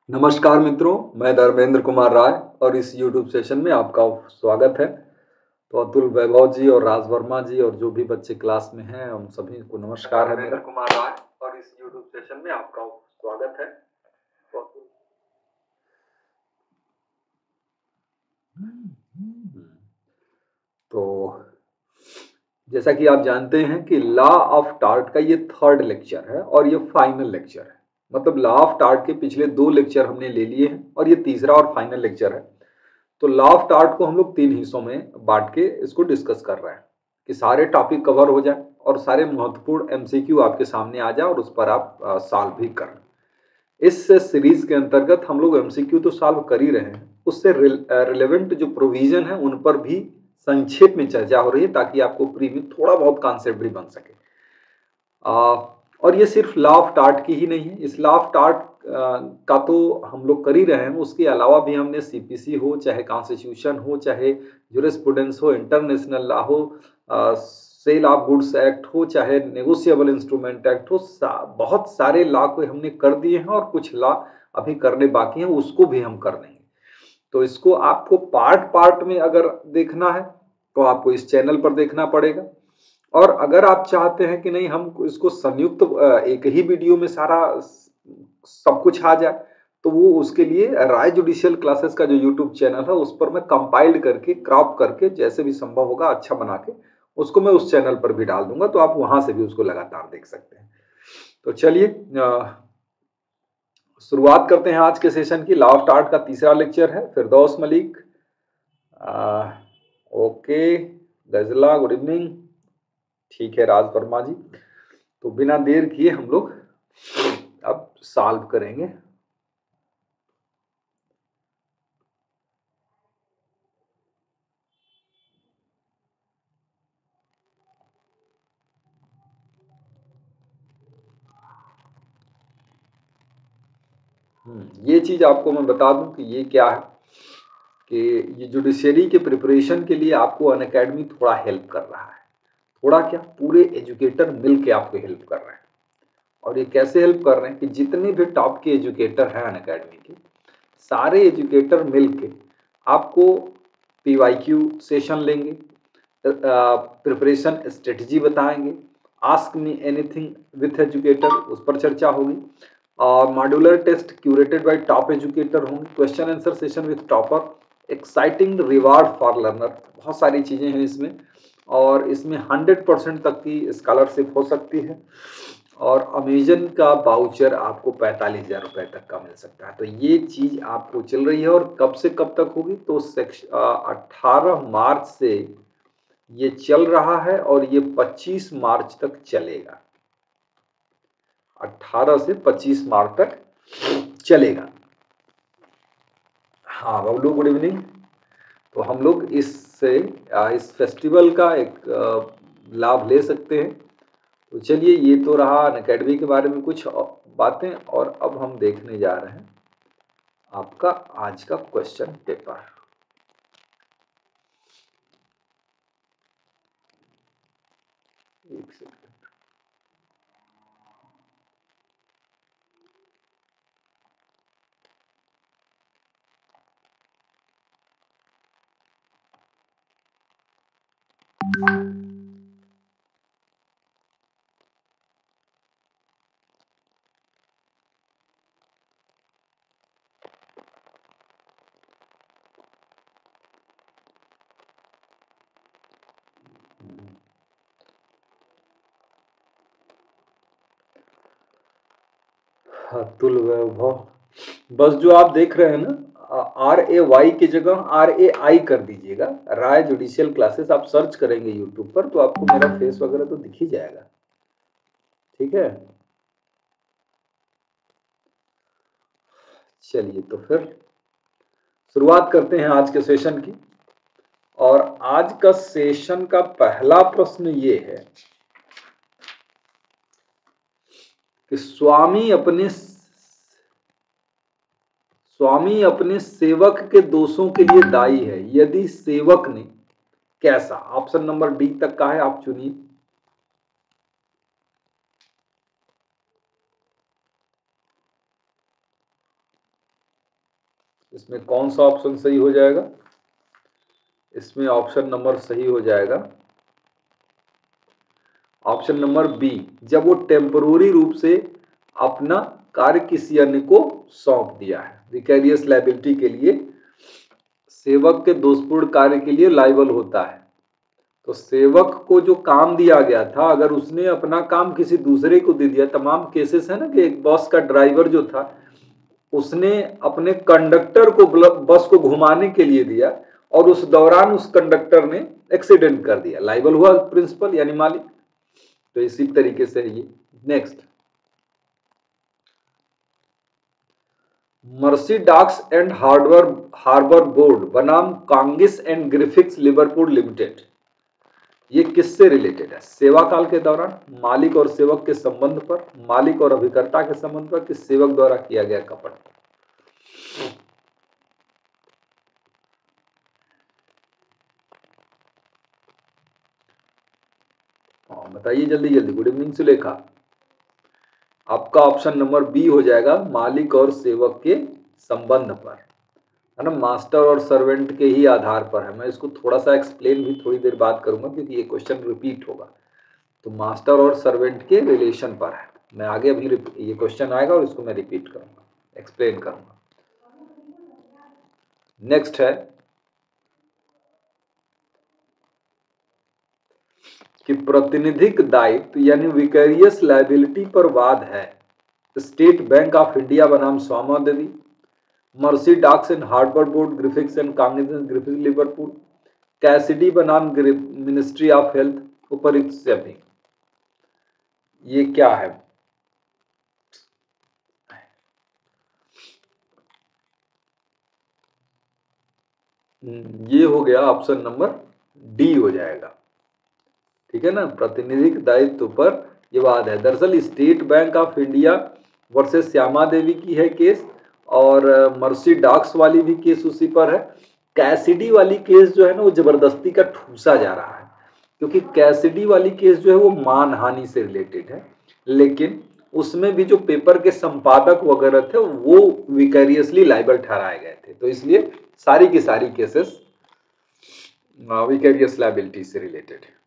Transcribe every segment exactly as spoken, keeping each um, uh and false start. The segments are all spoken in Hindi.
नमस्कार मित्रों, मैं धर्मेंद्र कुमार राय और इस यूट्यूब सेशन में आपका स्वागत है। तो अतुल वैभव जी और राज वर्मा जी और जो भी बच्चे क्लास में हैं उन सभी को नमस्कार है। धर्मेंद्र कुमार राय और इस यूट्यूब सेशन में आपका स्वागत है। तो, तो जैसा कि आप जानते हैं कि लॉ ऑफ टार्ट का ये थर्ड लेक्चर है और ये फाइनल लेक्चर है। मतलब लॉ ऑफ टार्ट के पिछले दो लेक्चर हमने ले लिए हैं और ये तीसरा और फाइनल लेक्चर है। तो लॉ ऑफ टार्ट को हम लोग तीन हिस्सों में बांट के इसको डिस्कस कर रहे हैं कि सारे टॉपिक कवर हो जाए और सारे महत्वपूर्ण एमसीक्यू आपके सामने आ जाए और उस पर आप सॉल्व भी करें। इस सीरीज के अंतर्गत हम लोग एमसीक्यू तो सॉल्व कर ही रहे हैं, उससे रिलेवेंट जो प्रोविजन है उन पर भी संक्षेप में चर्चा हो रही है ताकि आपको प्री में थोड़ा बहुत कॉन्सेप्ट भी बन सके। आ, और ये सिर्फ लॉ ऑफ टार्ट की ही नहीं है, इस लॉ ऑफ टार्ट का तो हम लोग कर ही रहे हैं, उसके अलावा भी हमने सीपीसी हो, चाहे कॉन्स्टिट्यूशन हो, चाहे जूरिस्प्रूडेंस हो, इंटरनेशनल लॉ हो, सेल ऑफ गुड्स एक्ट हो, चाहे नेगोशिएबल इंस्ट्रूमेंट एक्ट हो, सा, बहुत सारे लॉ को हमने कर दिए हैं और कुछ लॉ अभी करने बाकी हैं, उसको भी हम कर देंगे। तो इसको आपको पार्ट पार्ट में अगर देखना है तो आपको इस चैनल पर देखना पड़ेगा, और अगर आप चाहते हैं कि नहीं हम इसको संयुक्त एक ही वीडियो में सारा सब कुछ आ जाए, तो वो उसके लिए राय जुडिशियल क्लासेस का जो यूट्यूब चैनल है उस पर मैं कंपाइल्ड करके क्रॉप करके जैसे भी संभव होगा अच्छा बना के उसको मैं उस चैनल पर भी डाल दूंगा, तो आप वहां से भी उसको लगातार देख सकते हैं। तो चलिए शुरुआत करते हैं आज के सेशन की। लॉ ऑफ टार्ट का तीसरा लेक्चर है। फिरदौस मलिक, आ, ओके, गजला, गुड इवनिंग, ठीक है राज वर्मा जी। तो बिना देर किए हम लोग अब सॉल्व करेंगे। ये चीज आपको मैं बता दूं कि ये क्या है कि ये जुडिशरी के प्रिपरेशन के लिए आपको अनअकैडमी थोड़ा हेल्प कर रहा है। थोड़ा क्या, पूरे एजुकेटर मिल के आपको हेल्प कर रहे हैं। और ये कैसे हेल्प कर रहे हैं कि जितने भी टॉप के एजुकेटर हैं अनअकैडमी के, सारे एजुकेटर मिल के आपको पीवाईक्यू सेशन लेंगे, प्रिपरेशन स्ट्रेटजी बताएंगे, ask me anything with educator उस पर चर्चा होगी, और modular test curated by top educator होंगे, question answer session with topper, exciting reward for learner, बहुत सारी चीजें हैं इसमें। और इसमें हंड्रेड परसेंट तक की स्कॉलरशिप हो सकती है और अमेजन का बाउचर आपको पैंतालीस हजार रुपए तक का मिल सकता है। तो ये चीज आपको चल रही है और कब से कब तक होगी, तो अठारह मार्च से ये चल रहा है और ये पच्चीस मार्च तक चलेगा। अठारह से पच्चीस मार्च तक चलेगा। हाँ बबलू, गुड इवनिंग। तो हम लोग इससे इस फेस्टिवल का एक लाभ ले सकते हैं। तो चलिए, ये तो रहा अनअकैडमी के बारे में कुछ बातें, और अब हम देखने जा रहे हैं आपका आज का क्वेश्चन पेपर। एक सेकंड। अतुल वैभव, बस जो आप देख रहे हैं ना, आर ए वाई की जगह आर ए आई कर दीजिएगा। राय जुडिशियल क्लासेस आप सर्च करेंगे यूट्यूब पर तो आपको मेरा फेस वगैरह तो दिख ही जाएगा। ठीक है, चलिए तो फिर शुरुआत करते हैं आज के सेशन की। और आज का सेशन का पहला प्रश्न ये है कि स्वामी अपने स्वामी अपने सेवक के दोषों के लिए दायी है यदि सेवक ने कैसा। ऑप्शन नंबर डी तक का है, आप चुनिए। इसमें कौन सा ऑप्शन सही हो जाएगा? इसमें ऑप्शन नंबर सही हो जाएगा ऑप्शन नंबर बी, जब वो टेम्पोररी रूप से अपना कार्य किसी अन्य को सौंप दिया है। विकैरियस लायबिलिटी के लिए सेवक के दोषपूर्ण कार्य के लिए लायबल होता है। तो सेवक को जो काम दिया गया था, अगर उसने अपना काम किसी दूसरे को दे दिया, तमाम केसेस है ना कि एक बस का ड्राइवर जो था उसने अपने कंडक्टर को बस को घुमाने के लिए दिया और उस दौरान उस कंडक्टर ने एक्सीडेंट कर दिया, लायबल हुआ प्रिंसिपल यानी मालिक। तो इसी तरीके से ये next, Mersey docks and harbour harbour board बनाम Coggins and Griffiths Liverpool limited, ये किससे रिलेटेड है? सेवा काल के दौरान, मालिक और सेवक के संबंध पर, मालिक और अभिकर्ता के संबंध पर, कि सेवक द्वारा किया गया कपट? बताइए जल्दी जल्दी। Good evening Sulekha. आपका ऑप्शन नंबर बी हो जाएगा, मालिक और सेवक के संबंध पर, है ना, मास्टर और सर्वेंट के ही आधार पर है। मैं इसको थोड़ा सा एक्सप्लेन भी थोड़ी देर बाद करूंगा क्योंकि ये क्वेश्चन रिपीट होगा। तो मास्टर और सर्वेंट के रिलेशन पर है। मैं आगे अभी ये क्वेश्चन आएगा और इसको मैं रिपीट करूंगा, एक्सप्लेन करूंगा। नेक्स्ट है कि प्रतिनिधिक दायित्व यानी विकैरियस लायबिलिटी पर वाद है। स्टेट बैंक ऑफ इंडिया बनाम Swama Devi, Mersey docks and harbour board Griffiths and कांग्रेस ग्रिफिथ लिवरपूल, कैसिडी बनाम मिनिस्ट्री ऑफ हेल्थ, उपरिक्त सभी। ये क्या है? ये हो गया ऑप्शन नंबर डी हो जाएगा, ठीक है ना, प्रतिनिधिक दायित्व पर ये वाद है। दरअसल state bank of India versus Shyama Devi की है केस, और मर्सी डॉक्स वाली भी केस उसी पर है। कैसिडी वाली केस जो है ना वो जबरदस्ती का ठूसा जा रहा है, क्योंकि कैसिडी वाली केस जो है वो मानहानि से रिलेटेड है, लेकिन उसमें भी जो पेपर के संपादक वगैरह थे वो विकैरियसली लायबल ठहराए गए थे। तो इसलिए सारी की सारी केसेस विकैरियस लायबिलिटी से रिलेटेड है।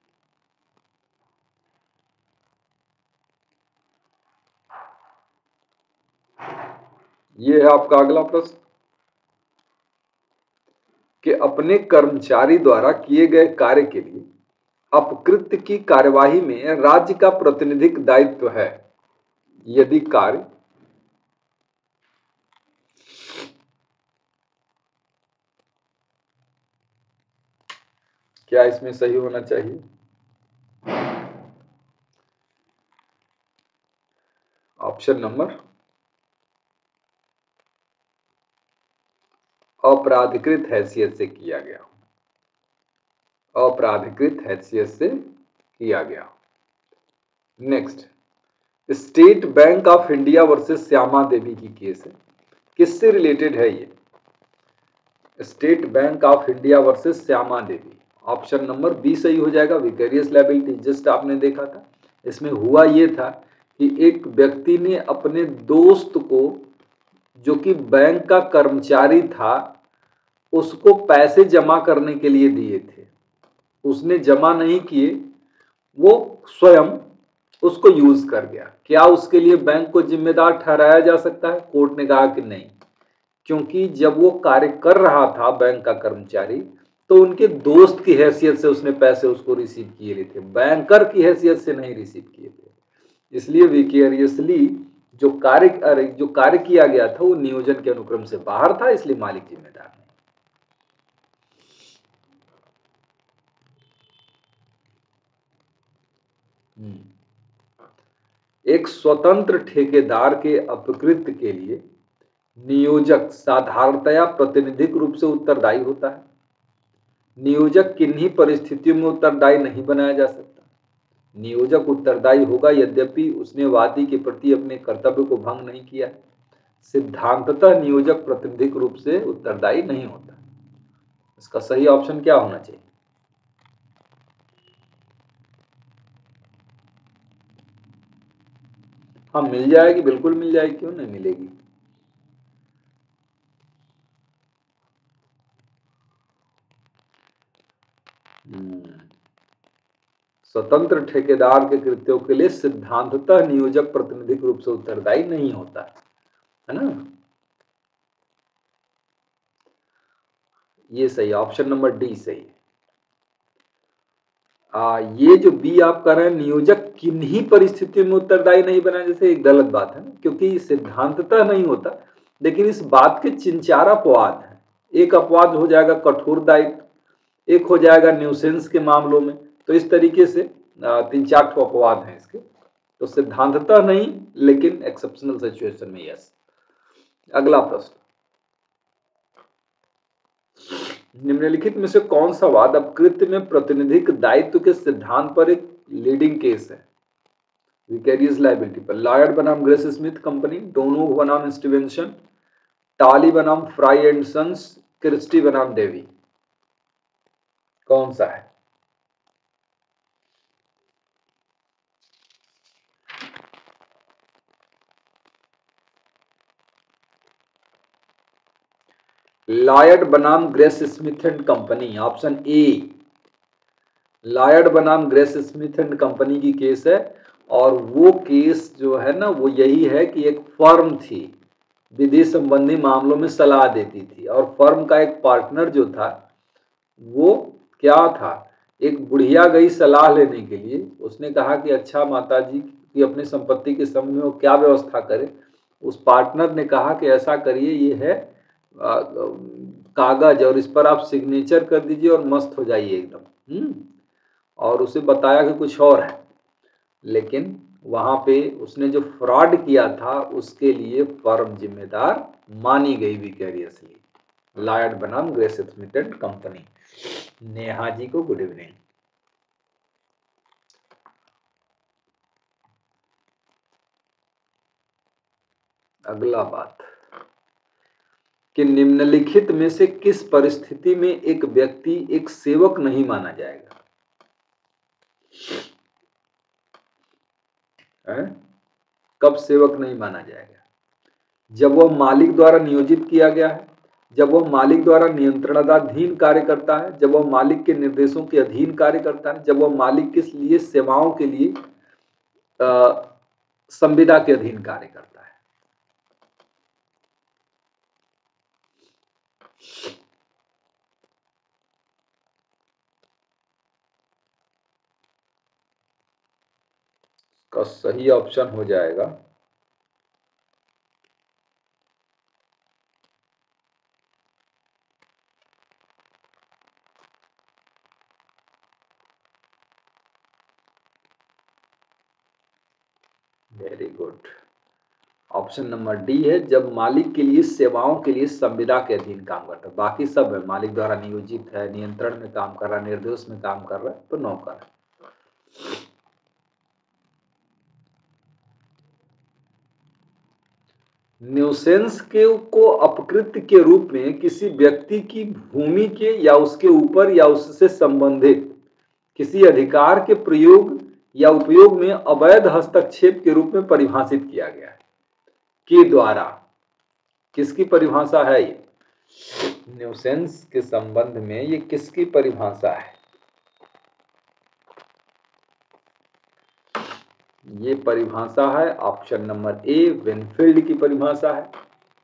ये है आपका अगला प्रश्न कि अपने कर्मचारी द्वारा किए गए कार्य के लिए अपकृत्य की कार्यवाही में राज्य का प्रतिनिधिक दायित्व है यदि कार्य क्या इसमें सही होना चाहिए? ऑप्शन नंबर अपराधिकृत हैसियत से किया गया, अपराधिकृत हैसियत से किया गया। Next, state bank of India versus Shyama Devi की केस है, किससे रिलेटेड है ये? State bank of India versus Shyama Devi, option number B सही हो जाएगा, विकैरियस लायबिलिटी। जस्ट आपने देखा था, इसमें हुआ ये था कि एक व्यक्ति ने अपने दोस्त को जो कि बैंक का कर्मचारी था उसको पैसे जमा करने के लिए दिए थे, उसने जमा नहीं किए, वो स्वयं उसको यूज कर गया। क्या उसके लिए बैंक को जिम्मेदार ठहराया जा सकता है? कोर्ट ने कहा कि नहीं, क्योंकि जब वो कार्य कर रहा था बैंक का कर्मचारी तो उनके दोस्त की हैसियत से उसने पैसे उसको रिसीव किए थे, बैंकर की हैसियत से नहीं रिसीव किए थे। इसलिए विकेरियसली जो कार्य जो कार्य किया गया था वो नियोजन के अनुक्रम से बाहर था, इसलिए मालिक जिम्मेदार नहीं। एक स्वतंत्र ठेकेदार के अपकृत्य के लिए नियोजक साधारणतया प्रतिनिधिक रूप से उत्तरदायी होता है। नियोजक किन्हीं परिस्थितियों में उत्तरदायी नहीं बनाया जा सकता। नियोजक उत्तरदायी होगा यद्यपि उसने वादी के प्रति अपने कर्तव्य को भंग नहीं किया है। सिद्धांततः नियोजक प्रतिनिधिक रूप से उत्तरदायी नहीं होता। इसका सही ऑप्शन क्या होना चाहिए? हाँ मिल जाएगी, बिल्कुल मिल जाएगी, क्यों नहीं मिलेगी। स्वतंत्र ठेकेदार के कृत्यों के लिए सिद्धांततः नियोजक प्रातिनिधिक रूप से उत्तरदायी नहीं होता है ना। ये सही, ऑप्शन नंबर डी सही। आ, ये जो बी आप कर रहे हैं, नियोजक किन्हीं परिस्थितियों में उत्तरदायी नहीं बना, जैसे एक गलत बात है ना, क्योंकि सिद्धांततः नहीं होता, लेकिन इस बात के तीन चार अपवाद हैं। एक अपवाद हो जाएगा कठोर दायित्व, एक हो जाएगा न्यूसेंस के मामलों में, तो इस तरीके से तीन चार ठो अपवाद हैं इसके, तो सिद्धांततः नहीं लेकिन एक्सेप्शनल सिचुएशन में यस। अगला प्रश्न, निम्नलिखित में से कौन सा वाद अपकृत्य में प्रातिनिधिक दायित्व के सिद्धांत पर एक लीडिंग केस है? विकेरियस लायबिलिटी पर लॉयड बनाम ग्रेस स्मिथ कंपनी, डोनो बनाम स्टीवेंसन, टाली बनाम फ्राई एंड सन्स, क्रिस्टी बनाम डेवी, कौन सा है? लॉयड बनाम Grace Smith and company, option A. Lloyd बनाम ग्रेस स्मिथ एंड कंपनी की केस है, और वो केस जो है ना वो यही है कि एक फर्म थी, विधि संबंधी मामलों में सलाह देती थी, और फर्म का एक पार्टनर जो था वो क्या था, एक बुढ़िया गई सलाह लेने के लिए, उसने कहा कि अच्छा माताजी की अपनी संपत्ति के संबंध में वो क्या व्यवस्था करे। उस पार्टनर ने कहा कि ऐसा करिए, ये है आ, कागज और इस पर आप सिग्नेचर कर दीजिए और मस्त हो जाइए एकदम। हम्म और उसे बताया कि कुछ और है, लेकिन वहां पे उसने जो फ्रॉड किया था उसके लिए फर्म जिम्मेदार मानी गई विकेरियसली। लॉयड बनाम Grace Smith and company. Neha ji को गुड इवनिंग। अगला बात कि निम्नलिखित में से किस परिस्थिति में एक व्यक्ति एक सेवक नहीं माना जाएगा? है? कब सेवक नहीं माना जाएगा? जब वह मालिक द्वारा नियोजित किया गया है, जब वह मालिक द्वारा नियंत्रणाधीन कार्य करता है, जब वह मालिक के निर्देशों के अधीन कार्य करता है, जब वह मालिक के लिए सेवाओं के लिए संविदा के अधीन कार्य करता है। का सही ऑप्शन हो जाएगा very good, option number D है, जब मालिक के लिए सेवाओं के लिए संविदा के अधीन काम करता है। बाकी सब है, मालिक द्वारा नियोजित है, नियंत्रण में काम कर रहा है, निर्देश में काम कर रहा है, तो नौकर है। न्यूसेंस के को अपकृत्य के रूप में किसी व्यक्ति की भूमि के या उसके ऊपर या उससे संबंधित किसी अधिकार के प्रयोग या उपयोग में अवैध हस्तक्षेप के रूप में परिभाषित किया गया है के द्वारा। किसकी परिभाषा है ये? न्यूसेंस के संबंध में ये किसकी परिभाषा है? ये परिभाषा है ऑप्शन नंबर ए, विनफील्ड की परिभाषा है।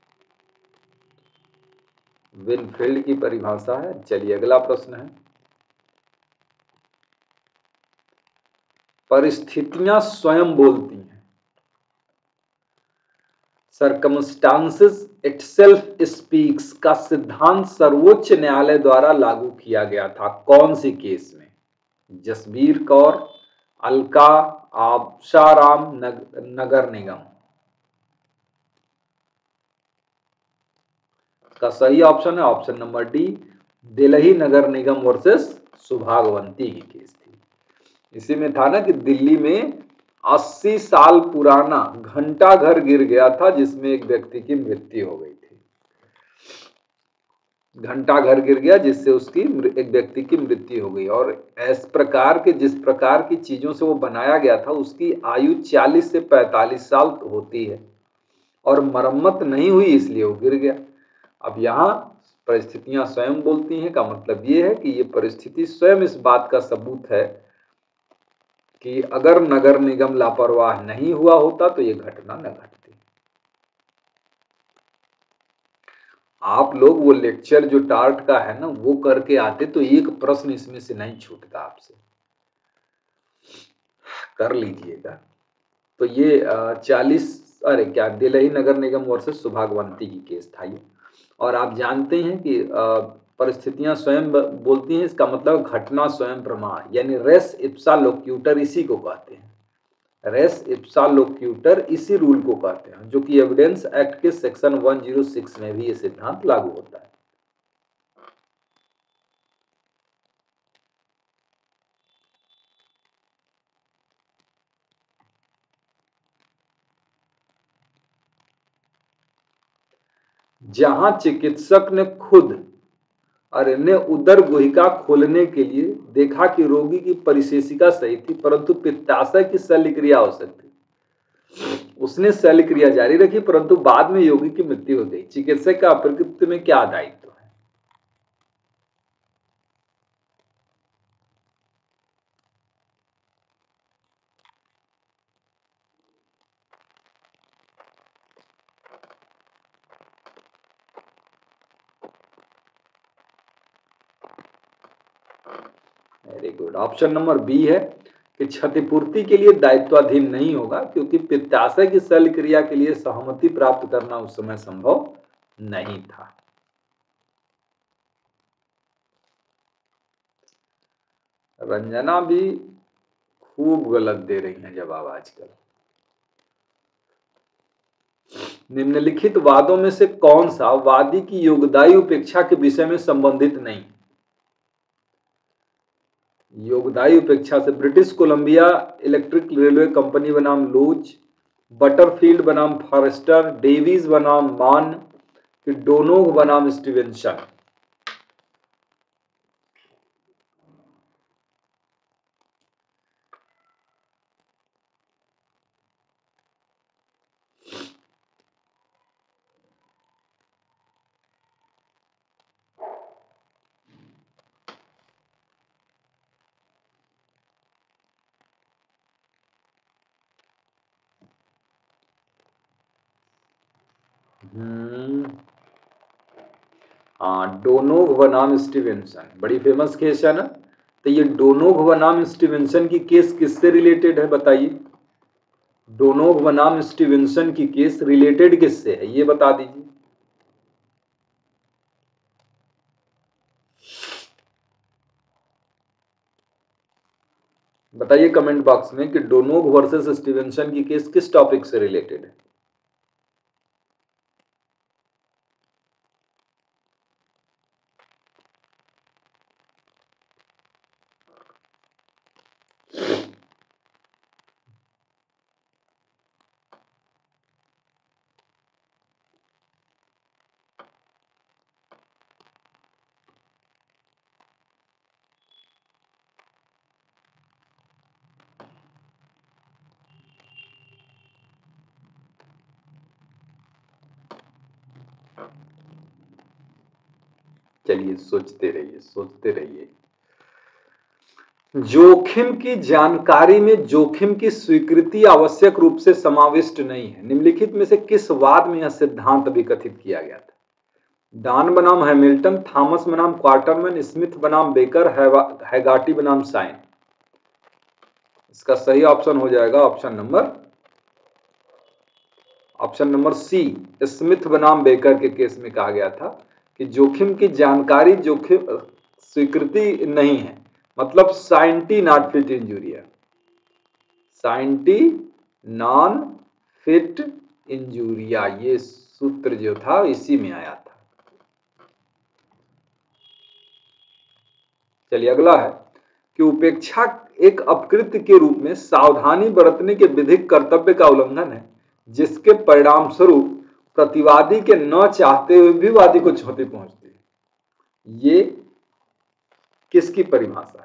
विनफील्ड की परिभाषा है। चलिए अगला प्रश्न है, परिस्थितियां स्वयं बोलती हैं। सर्कमस्टांसेस इटसेल्फ स्पीक्स का सिद्धांत सर्वोच्च न्यायालय द्वारा लागू किया गया था कौन सी केस में? जसबीर कौर, अलका, आबशाराम, नग, नगर निगम। का सही ऑप्शन है option number D, Delhi Nagar Nigam versus Subhagwanti की केस थी। इसी में था ना कि दिल्ली में अस्सी साल पुराना घंटा घर गिर गया था जिसमें एक व्यक्ति की मृत्यु हो गई थी। घंटा घर गिर गया जिससे उसकी एक व्यक्ति की मृत्यु हो गई, और इस प्रकार के जिस प्रकार की चीजों से वो बनाया गया था उसकी आयु चालीस से पैंतालीस साल होती है, और मरम्मत नहीं हुई इसलिए वो गिर गया। अब यहाँ परिस्थितियां स्वयं बोलती हैं का मतलब ये है कि ये परिस्थिति स्वयं इस बात का सबूत है कि अगर नगर निगम लापरवाह नहीं हुआ होता तो ये घटना न घटती। आप लोग वो लेक्चर जो टार्ट का है ना वो करके आते तो एक प्रश्न इसमें से नहीं छूटता आपसे, कर लीजिएगा। तो ये चालीस अरे क्या दिल्ली नगर निगम वर्सेस सुभागवंती की केस था ये। और आप जानते हैं कि परिस्थितियां स्वयं बोलती हैं, इसका मतलब घटना स्वयं प्रमाण, यानी रेस इप्सा लोक्यूटर इसी को कहते हैं। रेस इप्सा लोक्यूटर इसी रूल को कहते हैं, जो कि एविडेंस एक्ट के सेक्शन एक सौ छह में भी ये सिद्धांत लागू होता है। जहां चिकित्सक ने खुद और ने उदर गुहिका खोलने के लिए देखा कि रोगी की परिशेषिका सही थी परंतु पित्ताशय की शल्य क्रिया हो सकती, उसने शल्य क्रिया जारी रखी परंतु बाद में रोगी की मृत्यु हो गई। चिकित्सक का अपकृत्य में क्या दायित्व है? Very good. Option number B है कि क्षतिपूर्ति के लिए दायित्वाधीन नहीं होगा क्योंकि पित्ताशय की शल्य क्रिया के लिए सहमति प्राप्त करना उस समय संभव नहीं था। रंजना भी खूब गलत दे रही हैं जवाब आजकल। निम्नलिखित वादों में से कौन सा वादी की योगदायी उपेक्षा के विषय में संबंधित नहीं? योगदायी उपेक्षा से British Columbia electric railway company बनाम लूज, बटरफील्ड बनाम फॉरेस्टर, डेविस बनाम मान, कि डोनोग बनाम स्टीवेंसन। हाँ, डोनोग बनाम स्टीवेंसन बड़ी फेमस केस है ना। तो ये डोनोग बनाम स्टीवेंसन की केस किससे रिलेटेड है बताइए? डोनोग बनाम स्टीवेंसन की केस रिलेटेड किससे है ये बता दीजिए। बताइए कमेंट बॉक्स में कि डोनोग वर्सेस स्टीवेंसन की केस किस टॉपिक से रिलेटेड है। चलिए सोचते रहिए सोचते रहिए। जोखिम की जानकारी में जोखिम की स्वीकृति आवश्यक रूप से समाविष्ट नहीं है। निम्नलिखित में से किस वाद में यह सिद्धांत विकसित किया गया था? डॉन बनाम हैमिल्टन, थॉमस बनाम क्वार्टरमैन, स्मिथ बनाम बेकर, हैगाटी बनाम साइन। इसका सही ऑप्शन हो जाएगा option number option number C, Smith बनाम बेकर के केस में कहा गया था कि जोखिम की जानकारी जोखिम स्वीकृति नहीं है, मतलब scienti not fit injuria, scienti non fit injuria, ये सूत्र जो था इसी में आया था। चलिए अगला है कि उपेक्षा एक अपकृत्य के रूप में सावधानी बरतने के विधिक कर्तव्य का उल्लंघन है जिसके परिणाम स्वरूप प्रतिवादी के न चाहते हुए भी वादी को क्षति पहुंचती है। ये किसकी परिभाषा है?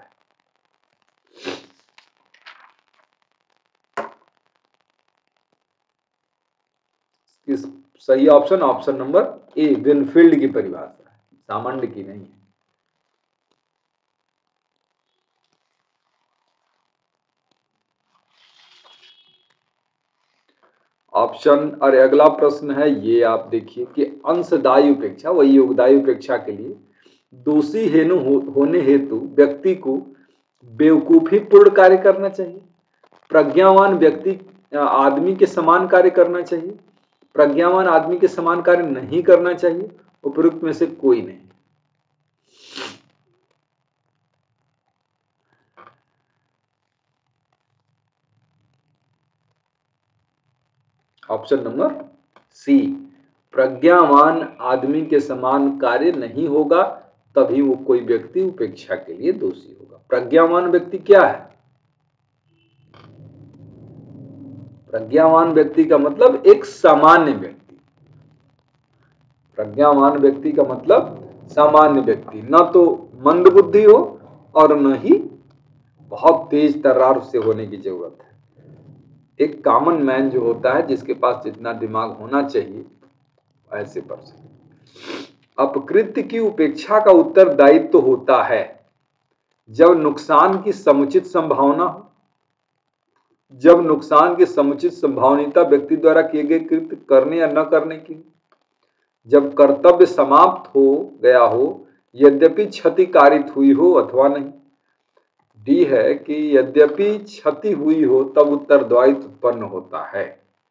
इस सही option option number A, Winfield की परिभाषा है। सामंड की नहीं है। ऑप्शन और अगला प्रश्न है ये, आप देखिए कि अंशदायी उपेक्षा वही योगदायी उपेक्षा के लिए दोषी हेनु हो, होने हेतु व्यक्ति को बेवकूफी पूर्ण कार्य करना चाहिए, प्रज्ञावान व्यक्ति आदमी के समान कार्य करना चाहिए, प्रज्ञावान आदमी के समान कार्य नहीं करना चाहिए, उपयुक्त में से कोई नहीं। ऑप्शन नंबर सी, प्रज्ञावान आदमी के समान कार्य नहीं होगा तभी वो कोई व्यक्ति उपेक्षा के लिए दोषी होगा। प्रज्ञावान व्यक्ति क्या है? प्रज्ञावान व्यक्ति का मतलब एक सामान्य व्यक्ति। प्रज्ञावान व्यक्ति का मतलब सामान्य व्यक्ति, न तो मंद बुद्धि हो और न ही बहुत तेज तर्रार से होने की जरूरत है। एक कॉमन मैन जो होता है, जिसके पास जितना दिमाग होना चाहिए, ऐसे पर्सन। अपकृत्य की उपेक्षा का उत्तरदायित्व तो होता है जब नुकसान की समुचित संभावना हो, जब नुकसान की समुचित संभावनीयता व्यक्ति द्वारा किए गए कृत्य करने या न करने की, जब कर्तव्य समाप्त हो गया हो यद्यपि क्षति कारित हुई हो अथवा नहीं। डी है कि यद्यपि क्षति हुई हो तब उत्तरदायित्व उत्पन्न होता है।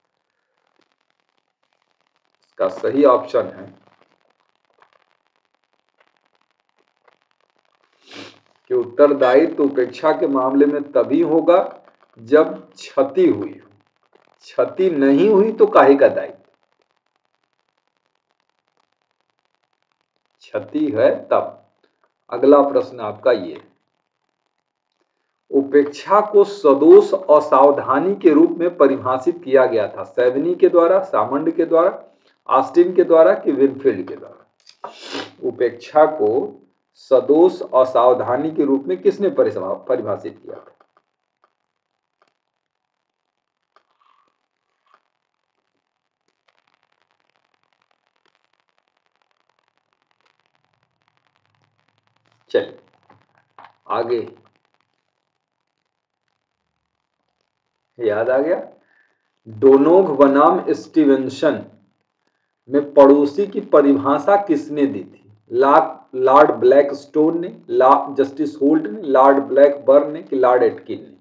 इसका सही ऑप्शन है कि उत्तरदायित्व उपेक्षा के मामले में तभी होगा जब क्षति हुई हो, क्षति नहीं हुई तो काहे का दायित्व, क्षति है तब। अगला प्रश्न आपका ये, उपेक्षा को सदोष असावधानी के रूप में परिभाषित किया गया था सेवनी के द्वारा, सामंड के द्वारा, ऑस्टिन के द्वारा कि विनफील्ड के द्वारा? उपेक्षा को सदोष असावधानी के रूप में किसने परिभाषित किया था? चलिए आगे, याद आ गया। डोनोग बनाम स्टीवेंसन में पड़ोसी की परिभाषा किसने दी थी? लॉर्ड ब्लैकस्टोन ने, जस्टिस होल्ट ने, लॉर्ड ब्लैकबर्न ने कि लॉर्ड एटकिन ने?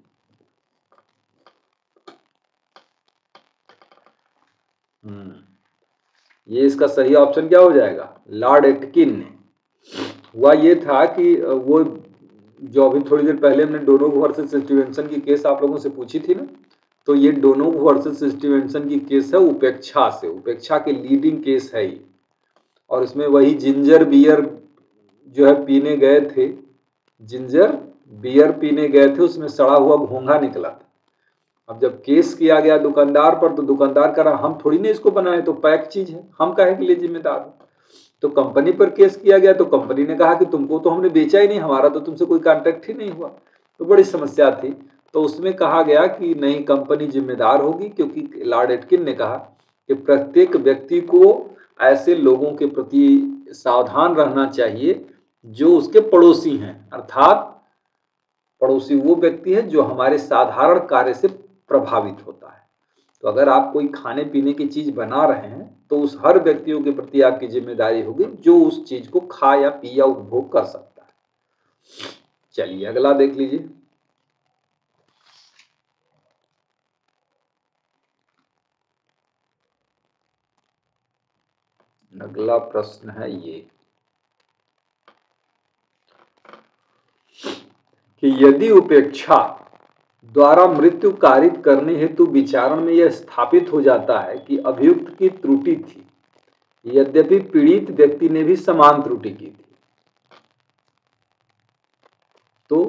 हम्म ये इसका सही ऑप्शन क्या हो जाएगा? लॉर्ड एटकिन ने। हुआ ये था कि वो जो अभी थोड़ी देर पहले हमने डोनोग वर्सेस स्टीवेंसन की केस आप लोगों से पूछी थी ना, तो ये डोनोग वर्सेस स्टीवेंसन की केस है उपेक्षा से, उपेक्षा के लीडिंग केस है ये। और इसमें वही जिंजर बियर जो है पीने गए थे, जिंजर बियर पीने गए थे, उसमें सड़ा हुआ घोंघा निकला था। अब जब केस किया गया दुकानदार पर, तो दुकानदार कह रहा हम थोड़ी ने इसको बनाए, तो पैक चीज है, हम काहे के लिए जिम्मेदार हो। तो कंपनी पर केस किया गया, तो कंपनी ने कहा कि तुमको तो हमने बेचा ही नहीं, हमारा तो तुमसे कोई कॉन्ट्रैक्ट ही नहीं हुआ। तो बड़ी समस्या थी। तो उसमें कहा गया कि नहीं, कंपनी जिम्मेदार होगी, क्योंकि लॉर्ड एटकिन ने कहा कि प्रत्येक व्यक्ति को ऐसे लोगों के प्रति सावधान रहना चाहिए जो उसके पड़ोसी हैं, अर्थात पड़ोसी वो व्यक्ति है जो हमारे साधारण कार्य से प्रभावित होता है। तो अगर आप कोई खाने पीने की चीज बना रहे हैं तो उस हर व्यक्तियों के प्रति आपकी जिम्मेदारी होगी जो उस चीज को खा या पी या उपभोग कर सकता है। चलिए अगला देख लीजिए। अगला प्रश्न है ये कि यदि उपेक्षा द्वारा मृत्यु कारित करने हेतु विचारण में यह स्थापित हो जाता है कि अभियुक्त की त्रुटि थी, यद्यपि पीड़ित व्यक्ति ने भी समान त्रुटि की थी, तो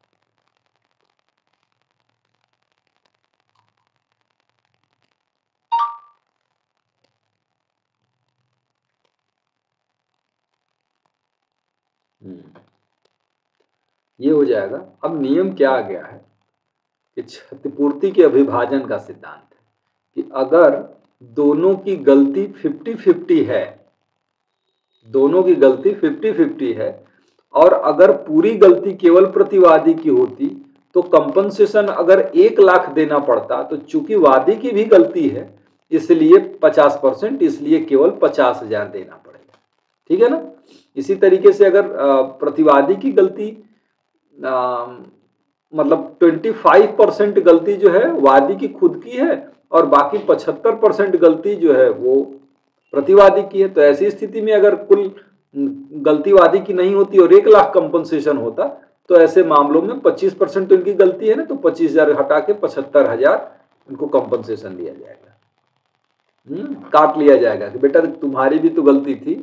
ये हो जाएगा। अब नियम क्या आ गया है कि क्षतिपूर्ति के अभिभाजन का सिद्धांत है कि अगर दोनों की गलती फिफ्टी फिफ्टी है दोनों की गलती फिफ्टी फिफ्टी है, और अगर पूरी गलती केवल प्रतिवादी की होती तो कंपनसेशन अगर एक लाख देना पड़ता, तो चूंकि वादी की भी गलती है इसलिए पचास परसेंट, इसलिए केवल पचास हजार देना पड़ेगा। ठीक है ना। इसी तरीके से अगर प्रतिवादी की गलती आ, मतलब पच्चीस परसेंट गलती जो है वादी की खुद की है और बाकी पचहत्तर परसेंट गलती जो है वो प्रतिवादी की है, तो ऐसी स्थिति में अगर कुल गलती वादी की नहीं होती और एक लाख कंपनसेशन होता, तो ऐसे मामलों में पच्चीस परसेंट उनकी गलती है ना, तो पच्चीस हजार हटा के पचहत्तर हजार उनको कंपनसेशन दिया जाएगा। हम्म काट लिया जाएगा कि बेटा तुम्हारी भी तो गलती थी।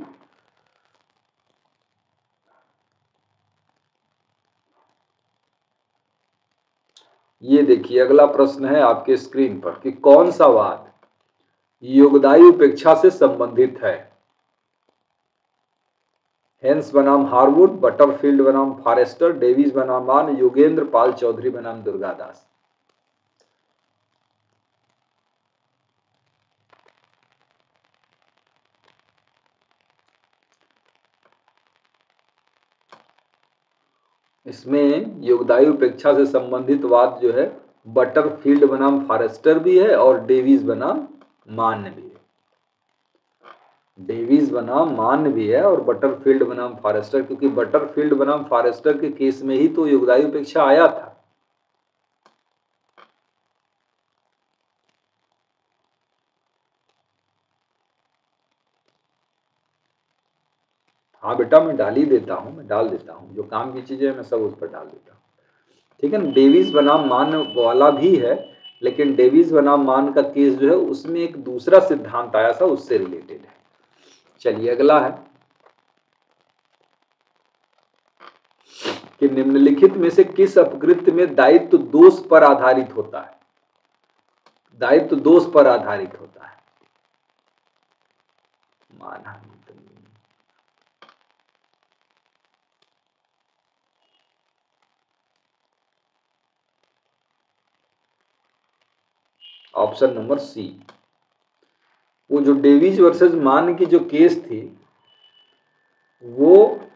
ये देखिए अगला प्रश्न है आपके स्क्रीन पर कि कौन सा वाद योगदायी उपेक्षा से संबंधित है। हेंस बनाम हार्वुड, बटरफील्ड बनाम फॉरेस्टर, डेविस बनाम मान, योगेंद्र पाल चौधरी बनाम दुर्गादास। इसमें योगदायी उपेक्षा से संबंधित वाद जो है बटरफील्ड बनाम फॉरेस्टर भी है और डेविस बनाम मान भी है। डेविस बनाम मान भी है और बटरफील्ड बनाम फॉरेस्टर, क्योंकि बटरफील्ड बनाम फॉरेस्टर के केस में ही तो योगदायी उपेक्षा आया था। हाँ बेटा मैं डाल ही देता हूँ, मैं डाल देता हूँ, जो काम की चीजें मैं सब उस पर डाल देता हूँ। ठीक है ना। डेविस बनाम मान वाला भी है, लेकिन डेविस बनाम मान का केस जो है उसमें एक दूसरा सिद्धांत आया था, उससे रिलेटेड है। चलिए अगला है कि निम्नलिखित में से किस अपकृत्य में दायित्व दोष पर आधारित होता है। दायित्व दोष पर आधारित होता है। मानहानि। Option number C. वो जो डेविस वर्सेस मान की जो केस थी वो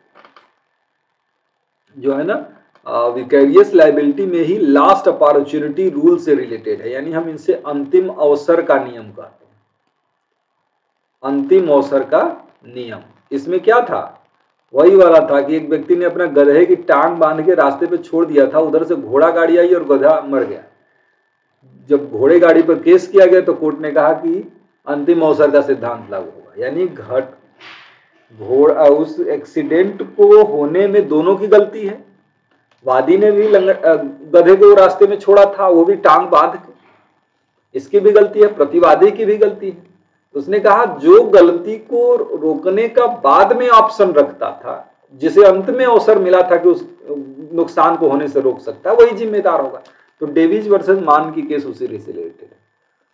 जो है ना विकैरियस लायबिलिटी में ही लास्ट अपॉर्चुनिटी रूल से रिलेटेड है, यानी हम इनसे अंतिम अवसर का नियम कहते हैं। अंतिम अवसर का नियम इसमें क्या था, वही वाला था कि एक व्यक्ति ने अपना गधे की टांग बांध के रास्ते पे छोड़ दिया था, उधर से घोड़ा गाड़ी आई और गधा मर गया। जब घोड़े गाड़ी पर केस किया गया तो कोर्ट ने कहा कि अंतिम अवसर का सिद्धांत लागू होगा, यानी घट घोड़ा उस एक्सीडेंट को होने में दोनों की गलती है। वादी ने भी गधे को रास्ते में छोड़ा था, वो भी टांग बांध के, इसकी भी गलती है, प्रतिवादी की भी गलती है। उसने कहा जो गलती को रोकने का बाद में ऑप्शन रखता था, जिसे अंत में अवसर मिला था कि उस नुकसान को होने से रोक सकता है, वही जिम्मेदार होगा। तो डेविस वर्सेस मान की केस उसी से रिलेटेड है।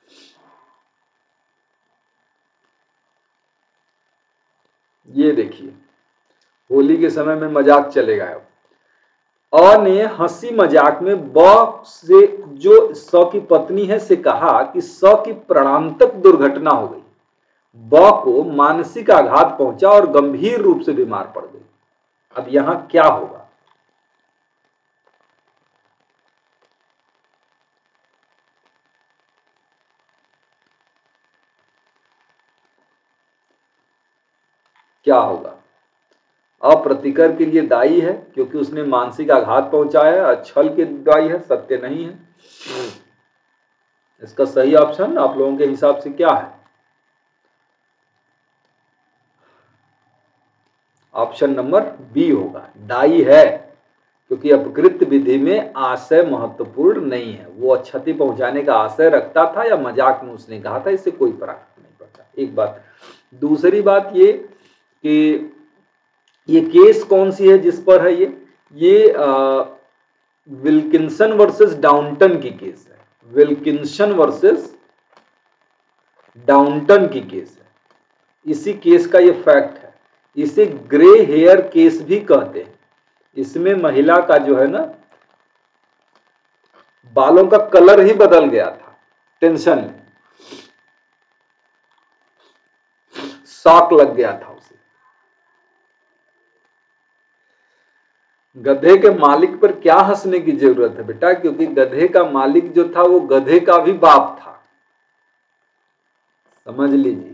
ये देखिए होली के समय में मजाक चलेगा। अ ने हंसी मजाक में ब से जो स की पत्नी है से कहा कि स की प्राणांतक दुर्घटना हो गई, ब को मानसिक आघात पहुंचा और गंभीर रूप से बीमार पड़ गई। अब यहां क्या होगा। क्या होगा। अप्रतिकर के लिए दायी है क्योंकि उसने मानसिक आघात पहुंचाया, छल के दायी है, सत्य नहीं है। इसका सही ऑप्शन आप लोगों के हिसाब से क्या है। ऑप्शन नंबर बी होगा, दायी है, क्योंकि अपकृत्य विधि में आशय महत्वपूर्ण नहीं है। वो क्षति पहुंचाने का आशय रखता था या मजाक में उसने कहा था, इससे कोई फर्क नहीं पड़ता। एक बात। दूसरी बात ये कि ये केस कौन सी है जिस पर है, ये ये आ, विल्किंसन वर्सेस डाउनटन की केस है। विल्किंसन वर्सेस डाउनटन की केस है। इसी केस का ये फैक्ट है। इसे ग्रे हेयर केस भी कहते हैं। इसमें महिला का जो है ना बालों का कलर ही बदल गया था, टेंशन में, शॉक लग गया था उसे। गधे के मालिक पर क्या हंसने की जरूरत है बेटा, क्योंकि गधे का मालिक जो था वो गधे का भी बाप था, समझ लीजिए।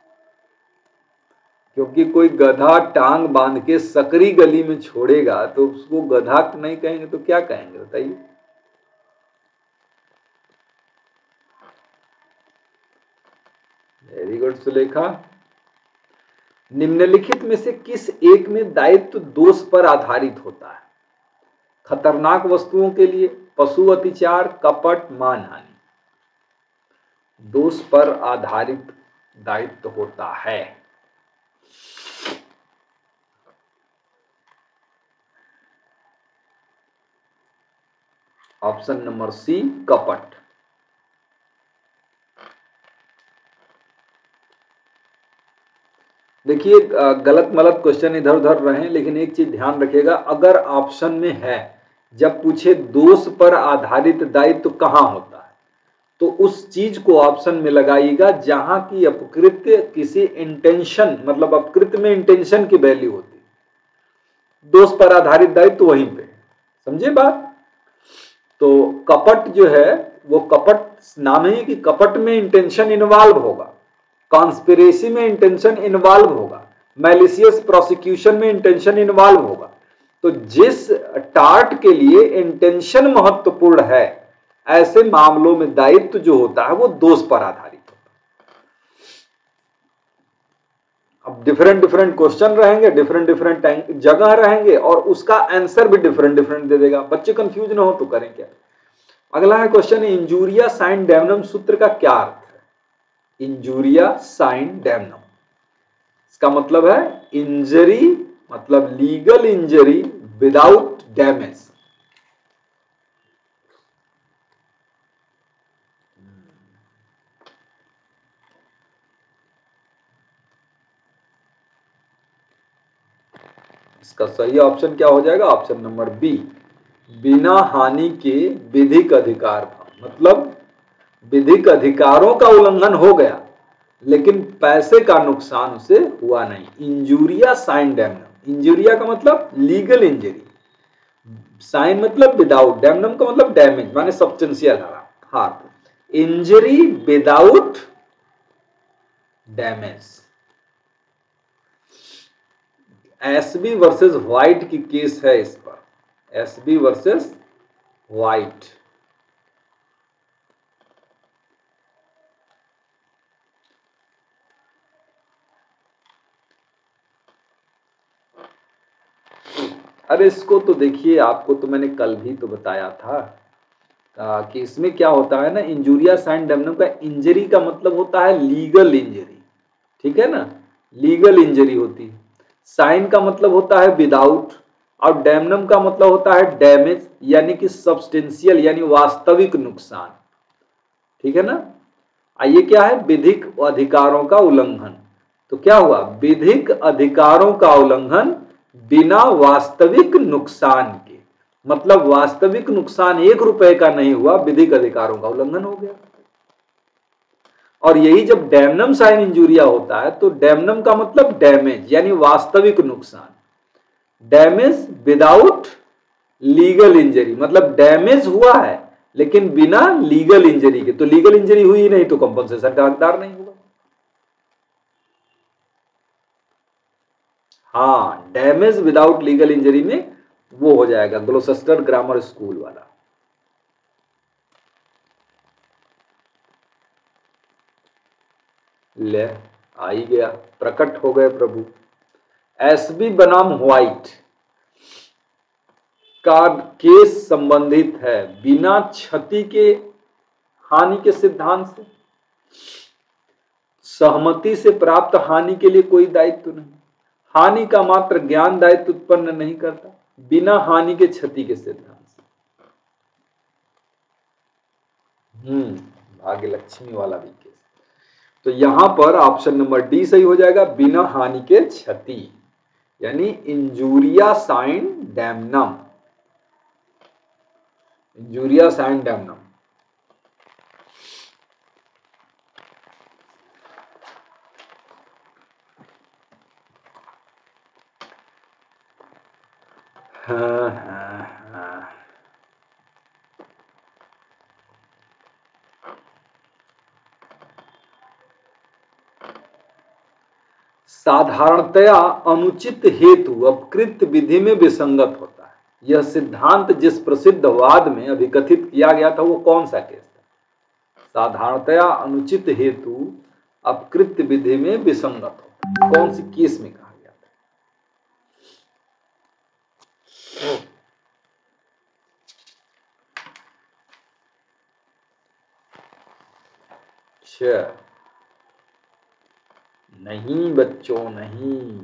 क्योंकि कोई गधा टांग बांध के सकरी गली में छोड़ेगा तो उसको गधा नहीं कहेंगे तो क्या कहेंगे बताइए। Very good Sulekha. निम्नलिखित में से किस एक में दायित्व दोष पर आधारित होता है? खतरनाक वस्तुओं के लिए, पशु अत्याचार, कपट, मानहानि। दोष पर आधारित दायित्व होता है। ऑप्शन नंबर सी कपट। देखिए गलत मलत क्वेश्चन इधर उधर रहे, लेकिन एक चीज ध्यान रखिएगा, अगर ऑप्शन में है जब पूछे दोष पर आधारित दायित्व कहां होता है तो उस चीज को ऑप्शन में लगाइएगा जहां की अपकृत्य किसी इंटेंशन, मतलब अपकृत्य में इंटेंशन की वैल्यू होती है, दोष पर आधारित दायित्व वहीं पे, समझे बात। तो कपट जो है वो कपट नाम है कि कपट में इंटेंशन इन्वॉल्व होगा, कॉन्स्पिरेसी में इंटेंशन इन्वॉल्व होगा, मैलिशियस प्रोसिक्यूशन में इंटेंशन इन्वॉल्व होगा। तो जिस टार्ट के लिए इंटेंशन महत्वपूर्ण है ऐसे मामलों में दायित्व जो होता है वो दोष पर आधारित होता है। अब डिफरेंट डिफरेंट क्वेश्चन रहेंगे, डिफरेंट डिफरेंट जगह रहेंगे और उसका आंसर भी डिफरेंट डिफरेंट दे देगा, बच्चे कंफ्यूज ना हो तो करें क्या। अगला है क्वेश्चन, इंजूरिया साइन डैमनम सूत्र का क्या अर्थ है? इंजूरिया साइन डैमनम, इसका मतलब है इंजरी, मतलब लीगल इंजरी विदाउट डैमेज। इसका सही ऑप्शन क्या हो जाएगा? ऑप्शन नंबर बी, बिना हानि के विधिक अधिकार था। मतलब विधिक अधिकारों का उल्लंघन हो गया लेकिन पैसे का नुकसान उसे हुआ नहीं। इंजूरिया साइन डैमनम, इंजूरिया का मतलब लीगल इंजरी, साइन मतलब विदाउट, डैमनम का मतलब डैमेज माने substantial harm, injury without damage. Ashby versus White की केस है इस पर, एसबी वर्सेस व्हाइट। अरे इसको तो देखिए, आपको तो मैंने कल भी तो बताया था आ, कि इसमें क्या होता है ना, इंजूरिया साइन डैमनम का इंजरी का मतलब होता है लीगल इंजरी, ठीक है ना, लीगल इंजरी होती है। साइन का मतलब होता है विदाउट और डैमनम का मतलब होता है डैमेज, यानी कि सब्सटेंशियल यानी वास्तविक नुकसान, ठीक है ना। आइए क्या है, विधिक अधिकारों का उल्लंघन। तो क्या हुआ, विधिक अधिकारों का उल्लंघन बिना वास्तविक नुकसान के, मतलब वास्तविक नुकसान एक रुपए का नहीं हुआ, विधिक अधिकारों का उल्लंघन हो गया। और यही जब डैमनम साइन इंजूरिया होता है तो डैमनम का मतलब डैमेज यानी वास्तविक नुकसान, डैमेज विदाउट लीगल इंजरी, मतलब डैमेज हुआ है लेकिन बिना लीगल इंजरी के, तो लीगल इंजरी हुई ही नहीं तो कंपनसेशन का हकदार नहीं होगा। हाँ, डैमेज विदाउट लीगल इंजरी में वो हो जाएगा ग्लोसेस्टर ग्रामर स्कूल वाला। ले आ ही गया, प्रकट हो गए प्रभु। एसबी बनाम व्हाइट का केस संबंधित है बिना क्षति के हानि के सिद्धांत से। सहमति से प्राप्त हानि के लिए कोई दायित्व नहीं, हानि का मात्र ज्ञान दायित्व उत्पन्न नहीं करता, बिना हानि के क्षति के सिद्धांत से। हम्म भाग्य लक्ष्मी वाला भी केस। तो यहां पर ऑप्शन नंबर डी सही हो जाएगा, बिना हानि के क्षति, यानी injuria sine damnum, injuria sine damnum. साधारणतया अनुचित हेतु अपकृत विधि में विसंगत होता है। यह सिद्धांत जिस प्रसिद्ध वाद में अभिकथित किया गया था वो कौन सा केस था? साधारणतया अनुचित हेतु अपकृत विधि में विसंगत होता है, कौन सी केस में कहा गया था? अच्छा, नहीं बच्चों नहीं,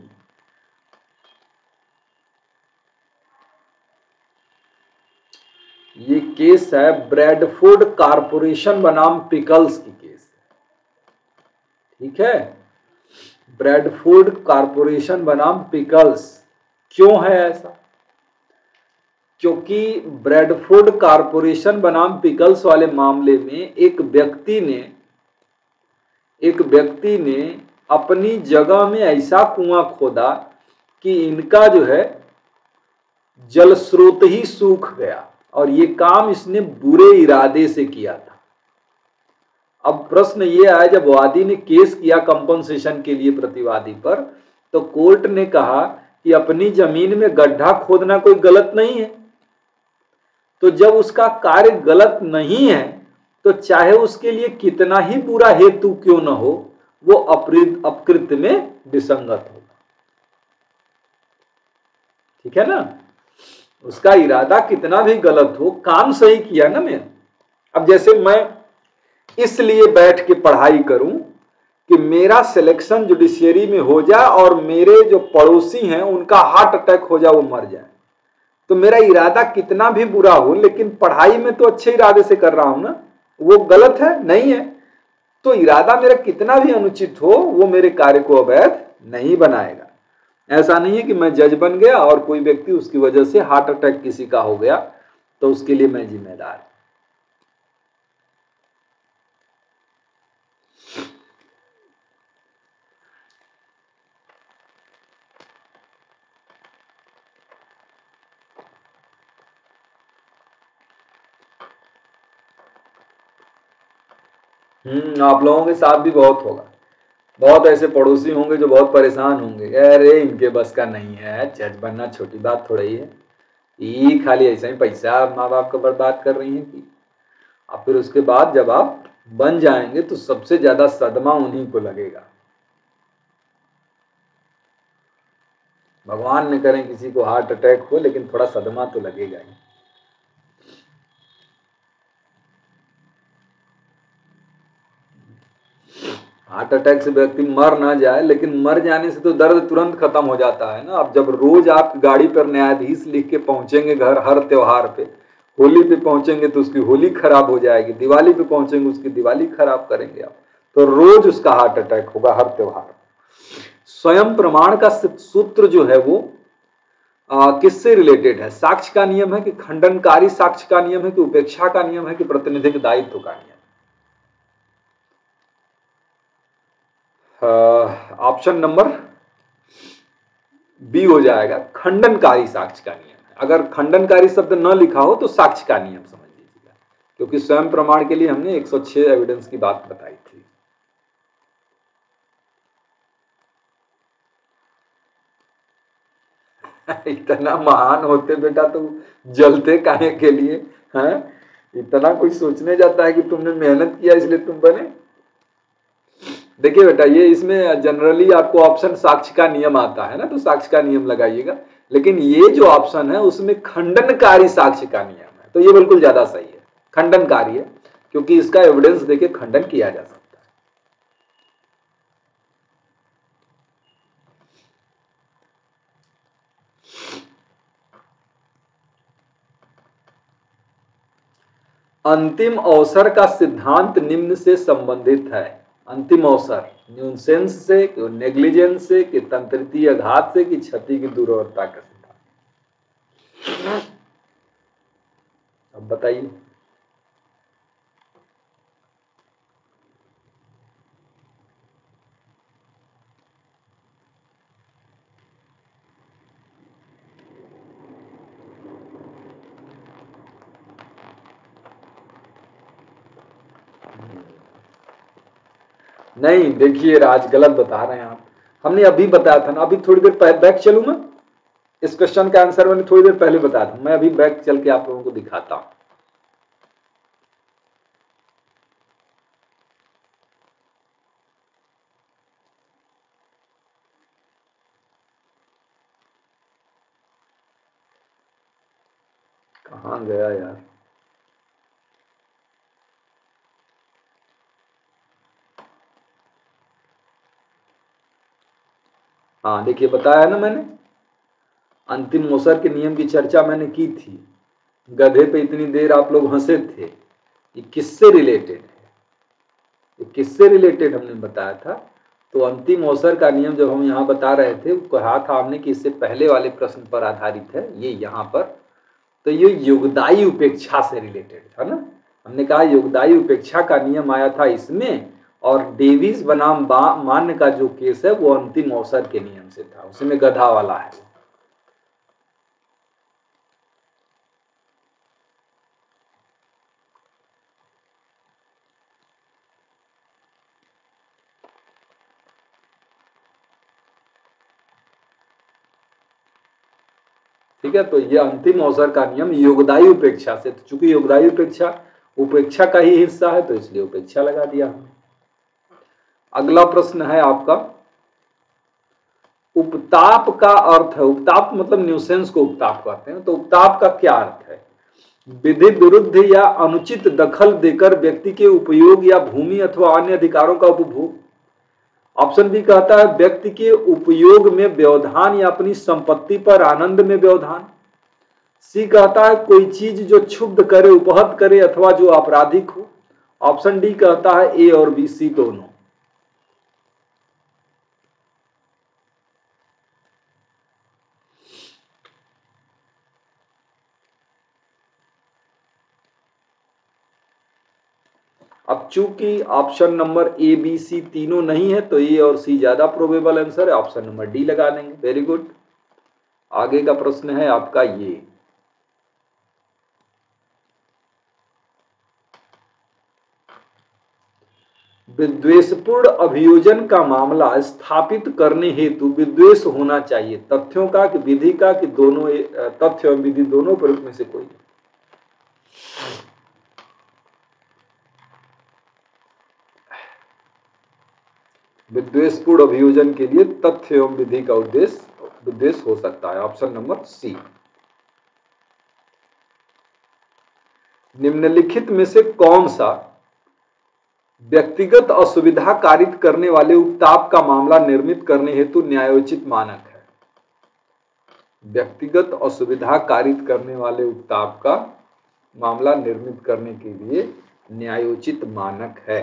ये केस है ब्रैडफोर्ड कारपोरेशन बनाम पिकल्स की केस है। ठीक है, ब्रैडफोर्ड कारपोरेशन बनाम पिकल्स। क्यों है ऐसा? क्योंकि ब्रैडफोर्ड कारपोरेशन बनाम पिकल्स वाले मामले में एक व्यक्ति ने एक व्यक्ति ने अपनी जगह में ऐसा कुआं खोदा कि इनका जो है जल स्रोत ही सूख गया, और ये काम इसने बुरे इरादे से किया था। अब प्रश्न ये आया, जब वादी ने केस किया कंपनसेशन के लिए प्रतिवादी पर, तो कोर्ट ने कहा कि अपनी जमीन में गड्ढा खोदना कोई गलत नहीं है। तो जब उसका कार्य गलत नहीं है तो चाहे उसके लिए कितना ही बुरा हेतु क्यों न हो, वो अपकृत में विसंगत होगा। ठीक है ना? उसका इरादा कितना भी गलत हो, काम सही किया ना मैं। अब जैसे मैं इसलिए बैठ के पढ़ाई करूं कि मेरा सिलेक्शन जुडिशियरी में हो जाए और मेरे जो पड़ोसी हैं उनका हार्ट अटैक हो जाए, वो मर जाए, तो मेरा इरादा कितना भी बुरा हो, लेकिन पढ़ाई में तो अच्छे इरादे से कर रहा हूं ना, वो गलत है नहीं है। तो इरादा मेरा कितना भी अनुचित हो, वो मेरे कार्य को अवैध नहीं बनाएगा। ऐसा नहीं है कि मैं जज बन गया और कोई व्यक्ति उसकी वजह से हार्ट अटैक किसी का हो गया तो उसके लिए मैं जिम्मेदार। हम्म आप लोगों के साथ भी बहुत होगा, बहुत ऐसे पड़ोसी होंगे जो बहुत परेशान होंगे, अरे इनके बस का नहीं है, जज बनना छोटी बात थोड़ा ही है, ये खाली ऐसा ही पैसा माँ बाप का बर्बाद कर रही है कि। और फिर उसके बाद जब आप बन जाएंगे तो सबसे ज्यादा सदमा उन्हीं को लगेगा। भगवान न करें किसी को हार्ट अटैक हो, लेकिन थोड़ा सदमा तो लगेगा ही। हार्ट अटैक से व्यक्ति मर ना जाए, लेकिन मर जाने से तो दर्द तुरंत खत्म हो जाता है ना। अब जब रोज आप गाड़ी पर न्यायाधीश लिख के पहुंचेंगे घर हर त्योहार पे, होली पे पहुंचेंगे तो उसकी होली खराब हो जाएगी, दिवाली पे पहुंचेंगे उसकी दिवाली खराब करेंगे आप, तो रोज उसका हार्ट अटैक होगा हर त्योहार। स्वयं प्रमाण का सूत्र जो है वो किससे रिलेटेड है? साक्ष्य का नियम है कि खंडनकारी साक्ष्य का नियम है कि उपेक्षा का नियम है कि प्रतिनिधिक दायित्व का नियम? ऑप्शन नंबर बी हो जाएगा, खंडनकारी साक्ष्य का नियम है। अगर खंडनकारी शब्द न लिखा हो तो साक्ष्य का नियम समझ लीजिएगा, क्योंकि स्वयं प्रमाण के लिए हमने एक सौ छह एविडेंस की बात बताई थी। इतना महान होते बेटा तो जलते काहे के लिए हैं? इतना कोई सोचने जाता है कि तुमने मेहनत किया इसलिए तुम बने? देखिए बेटा, ये इसमें जनरली आपको ऑप्शन साक्ष्य का नियम आता है ना, तो साक्ष्य का नियम लगाइएगा, लेकिन ये जो ऑप्शन है उसमें खंडनकारी साक्ष्य का नियम है, तो ये बिल्कुल ज्यादा सही है, खंडनकारी है, क्योंकि इसका एविडेंस देके खंडन किया जा सकता है। अंतिम अवसर का सिद्धांत निम्न से संबंधित है। अंतिम अवसर न्यूसेंस से कि नेग्लिजेंस से कि तंत्रितीय घात से कि क्षति की दूरवरता का सिद्धांत? अब बताइए। नहीं, देखिए राज, गलत बता रहे हैं आप। हमने अभी बताया था ना, अभी थोड़ी देर पहले बैक चलूं मैं, इस क्वेश्चन का आंसर मैंने थोड़ी देर पहले बताया था, मैं अभी बैक चल के आप लोगों को दिखाता हूं। कहां गया यार, हाँ देखिए बताया ना मैंने, अंतिम मोसर के नियम की चर्चा मैंने की थी। गधे पे इतनी देर आप लोग हंसे थे, ये किससे रिलेटेड है, ये किससे रिलेटेड हमने बताया था। तो अंतिम अवसर का नियम जब हम यहाँ बता रहे थे, कहा था हमने कि इससे पहले वाले प्रश्न पर आधारित है ये यहाँ पर। तो ये योगदायी उपेक्षा से रिलेटेड था ना, हमने कहा योगदायी उपेक्षा का नियम आया था इसमें, और डेविस बनाम मान्य का जो केस है वो अंतिम अवसर के नियम से था, उसमें गधा वाला है। ठीक है, तो ये अंतिम अवसर का नियम योगदायी उपेक्षा से, तो चूंकि योगदायी उपेक्षा उपेक्षा का ही हिस्सा है तो इसलिए उपेक्षा लगा दिया हमने। अगला प्रश्न है आपका, उपताप का अर्थ है, उपताप मतलब न्यूसेंस को उपताप कहते हैं, तो उपताप का क्या अर्थ है। विधि विरुद्ध या अनुचित दखल देकर व्यक्ति के उपयोग या भूमि अथवा अन्य अधिकारों का उपभोग। ऑप्शन बी कहता है व्यक्ति के उपयोग में व्यवधान या अपनी संपत्ति पर आनंद में व्यवधान। सी कहता है कोई चीज जो क्षुब्ध करे, उपहत करे अथवा जो आपराधिक हो। ऑप्शन डी कहता है ए और बी, सी दोनों। अब चूंकि option number A B C तीनों नहीं है तो ए और सी ज्यादा प्रोबेबल आंसर है, ऑप्शन नंबर डी लगा देंगे। Very good. आगे का प्रश्न है आपका ये, विद्वेषपूर्ण अभियोजन का मामला स्थापित करने हेतु विद्वेष होना चाहिए, तथ्यों का कि विधि का कि दोनों, तथ्य और विधि दोनों प्रयोग में से कोई। विद्वेषपूर्ण अभियोजन के लिए तथ्य एवं विधि का उद्देश्य विद्वेष हो सकता है, ऑप्शन नंबर सी। निम्नलिखित में से कौन सा व्यक्तिगत असुविधा कारित करने वाले उपताप का मामला निर्मित करने हेतु न्यायोचित मानक है। व्यक्तिगत असुविधा कारित करने वाले उपताप का मामला निर्मित करने के लिए न्यायोचित मानक है।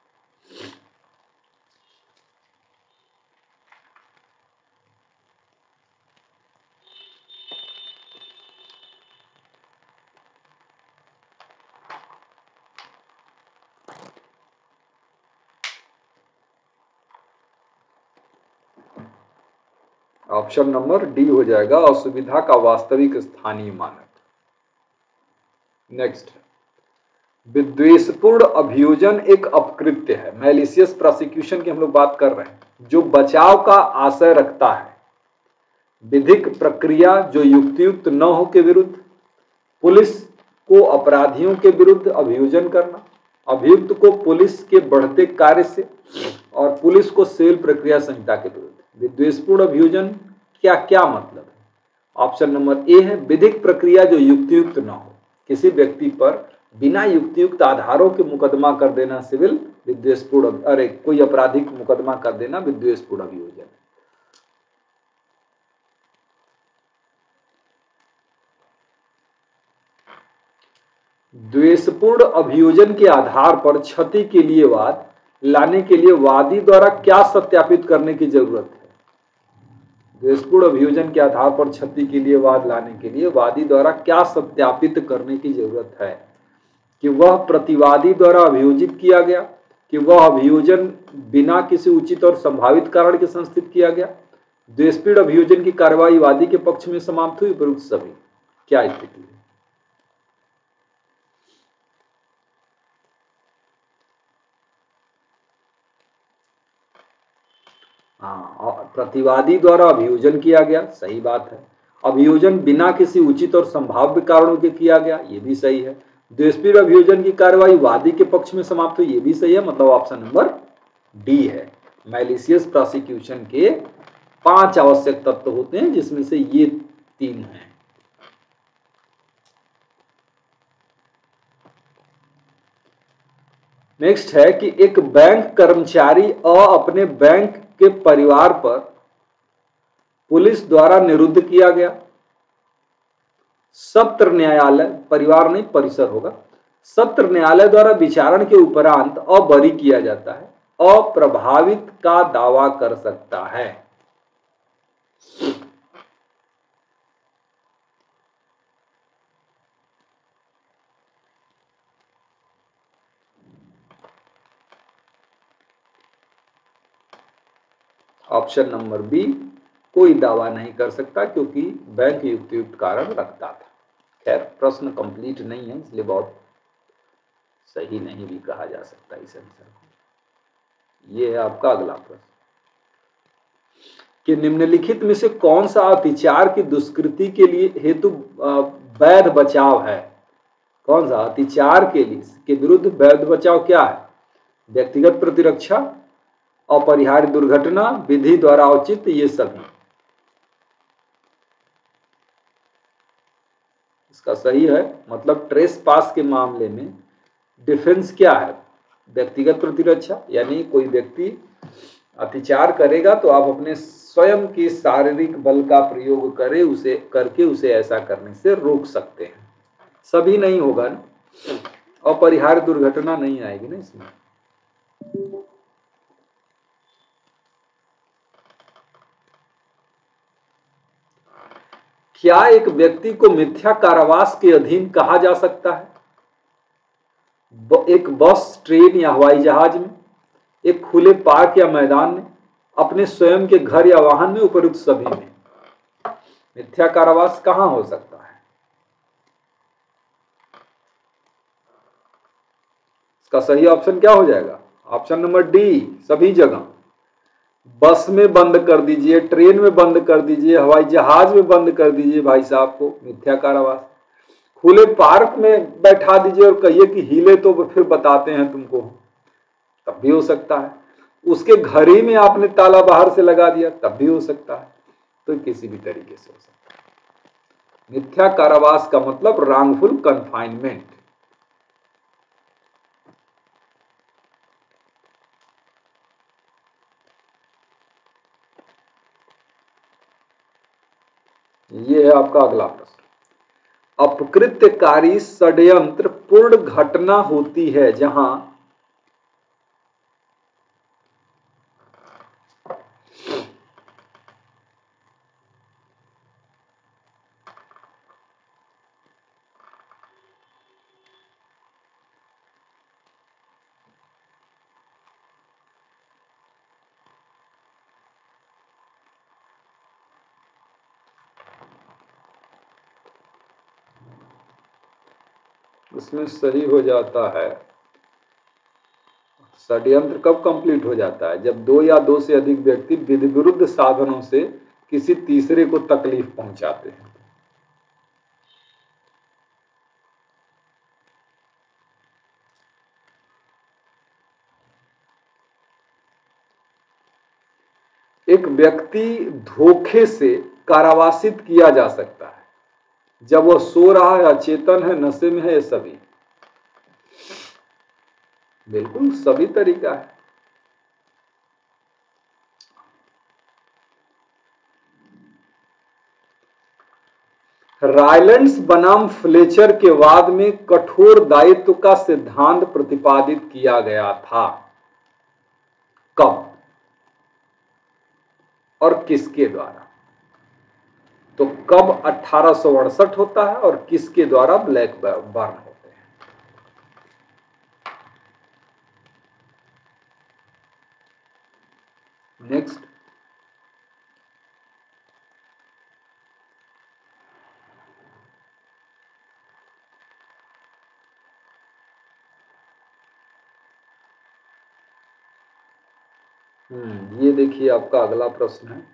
ऑप्शन नंबर डी हो जाएगा, असुविधा का वास्तविक स्थानीय मानक। नेक्स्ट, विद्वेषपूर्ण अभियोजन एक अपकृत्य है, मैलिशियस प्रोसिक्यूशन की हम लोग बात कर रहे हैं, जो बचाव का आशय रखता है। विधिक प्रक्रिया जो युक्तियुक्त न हो के विरुद्ध, पुलिस को अपराधियों के विरुद्ध अभियोजन करना, अभियुक्त को पुलिस के बढ़ते कार्य से, और पुलिस को सेल प्रक्रिया संहिता के विरुद्ध। विद्वेषपूर्ण अभियोजन क्या क्या मतलब है। ऑप्शन नंबर ए है विधिक प्रक्रिया जो युक्तियुक्त न हो, किसी व्यक्ति पर बिना युक्तियुक्त आधारों के मुकदमा कर देना सिविल विद्वेषपूर्ण, अरे कोई आपराधिक मुकदमा कर देना विद्वेषपूर्ण अभियोजन। द्वेषपूर्ण अभियोजन के आधार पर क्षति के लिए वाद लाने के लिए वादी द्वारा क्या सत्यापित करने की जरूरत है। द्वेषपूर्ण अभियोजन के आधार पर क्षति के लिए वाद लाने के लिए वादी द्वारा क्या सत्यापित करने की जरूरत है, कि वह प्रतिवादी द्वारा अभियोजित किया गया, कि वह अभियोजन बिना किसी उचित और संभावित कारण के संस्थित किया गया, द्वेषपूर्ण अभियोजन की कार्रवाई वादी के पक्ष में समाप्त हुई, उपयुक्त सभी। क्या स्थिति है। हाँ, और प्रतिवादी द्वारा अभियोजन किया गया, सही बात है। अभियोजन बिना किसी उचित और संभाव्य कारणों के किया गया, ये भी सही है। द्वेषपूर्ण अभियोजन की कार्यवाही वादी के पक्ष में समाप्त हुई, ये भी सही है, मतलब ऑप्शन नंबर डी है। मैलिशियस प्रोसिक्यूशन के पांच आवश्यक तत्व होते हैं, जिसमें से ये तीन हैं। नेक्स्ट है कि एक बैंक कर्मचारी और अपने बैंक के परिवार पर पुलिस द्वारा निरुद्ध किया गया। सत्र न्यायालय, परिवार नहीं परिसर होगा, सत्र न्यायालय द्वारा विचारण के उपरांत अबरी किया जाता है, अप्रभावित का दावा कर सकता है। ऑप्शन नंबर बी, कोई दावा नहीं कर सकता, क्योंकि बैंक युक्तियुक्त कारण रखता था। खैर, प्रश्न कंप्लीट नहीं है, इसलिए बहुत सही नहीं भी कहा जा सकता इस आंसर को। ये है आपका अगला प्रश्न कि निम्नलिखित में से कौन सा अतिचार की दुष्कृति के लिए हेतु वैध बचाव है। कौन सा अतिचार के लिए के विरुद्ध वैध बचाव क्या है? व्यक्तिगत प्रतिरक्षा, अपरिहार्य दुर्घटना, विधि द्वारा औचित्य, ये सभी। इसका सही है, मतलब ट्रेस पास के मामले में डिफेंस क्या है? व्यक्तिगत प्रतिरक्षा, यानी कोई व्यक्ति अतिचार करेगा तो आप अपने स्वयं के शारीरिक बल का प्रयोग करें, उसे करके उसे ऐसा करने से रोक सकते हैं। सभी नहीं होगा ना, अपरिहार्य दुर्घटना नहीं आएगी ना इसमें। क्या एक व्यक्ति को मिथ्या कारावास के अधीन कहा जा सकता है? एक बस, ट्रेन या हवाई जहाज में, एक खुले पार्क या मैदान में, अपने स्वयं के घर या वाहन में, उपयुक्त सभी में। मिथ्या कारावास कहां हो सकता है? इसका सही ऑप्शन क्या हो जाएगा? ऑप्शन नंबर डी, सभी जगह। बस में बंद कर दीजिए, ट्रेन में बंद कर दीजिए, हवाई जहाज में बंद कर दीजिए भाई साहब को, मिथ्या कारावास। खुले पार्क में बैठा दीजिए और कहिए कि हिले तो फिर बताते हैं तुमको, तब भी हो सकता है। उसके घर ही में आपने ताला बाहर से लगा दिया, तब भी हो सकता है। तो किसी भी तरीके से हो सकता है। मिथ्या कारावास का मतलब रॉन्गफुल कन्फाइनमेंट। ये है आपका अगला प्रश्न। अपकृत्यकारी षड्यंत्र पूर्ण घटना होती है जहां इसमें सही हो जाता है। षड्यंत्र कब कंप्लीट हो जाता है? जब दो या दो से अधिक व्यक्ति विधि विरुद्ध साधनों से किसी तीसरे को तकलीफ पहुंचाते हैं। एक व्यक्ति धोखे से कारावासित किया जा सकता है जब वह सो रहा है, अचेतन है, नशे में है, सभी। बिल्कुल सभी तरीका है। रायलेंस बनाम फ्लेचर के वाद में कठोर दायित्व का सिद्धांत प्रतिपादित किया गया था। कब और किसके द्वारा? तो कब अठारह सौ अड़सठ होता है और किसके द्वारा ब्लैक बर्न होते हैं? नेक्स्ट, हम्म ये देखिए आपका अगला प्रश्न है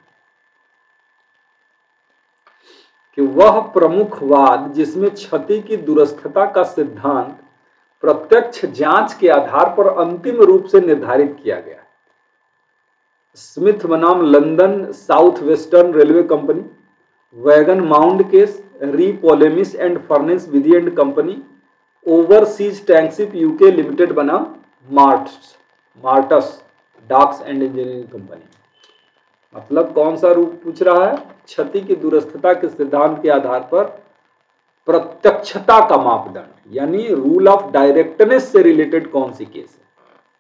कि वह प्रमुखवाद जिसमें क्षति की दूरस्थता का सिद्धांत प्रत्यक्ष जांच के आधार पर अंतिम रूप से निर्धारित किया गया। स्मिथ बनाम London South Western railway company, wagon mound case, re Polemis and Furness Withy and company, overseas tankship UK limited बनाम Morts Morts docks and engineering company. मतलब कौन सा रूप पूछ रहा है? क्षति की दूरस्थता के सिद्धांत के आधार पर प्रत्यक्षता का मापदंड यानी रूल ऑफ डायरेक्टनेस से रिलेटेड कौन सी केस है?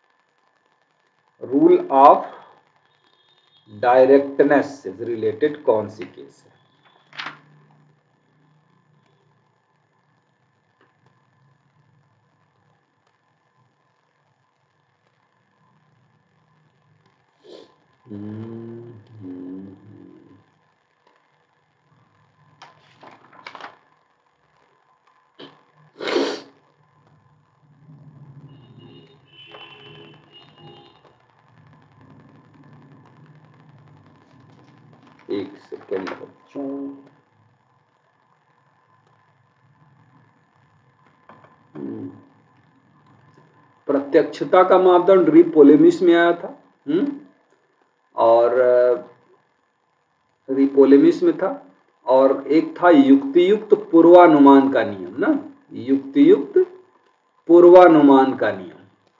रूल ऑफ डायरेक्टनेस से रिलेटेड कौन सी केस है? हम्म, हम्म, एक सेकेंड बच्चों। प्रत्यक्षता का मापदंड री पोलेमिस में आया था। हम्म और री पोलेमिस में था। और एक था युक्तियुक्त पूर्वानुमान का नियम ना, युक्तियुक्त पूर्वानुमान का नियम।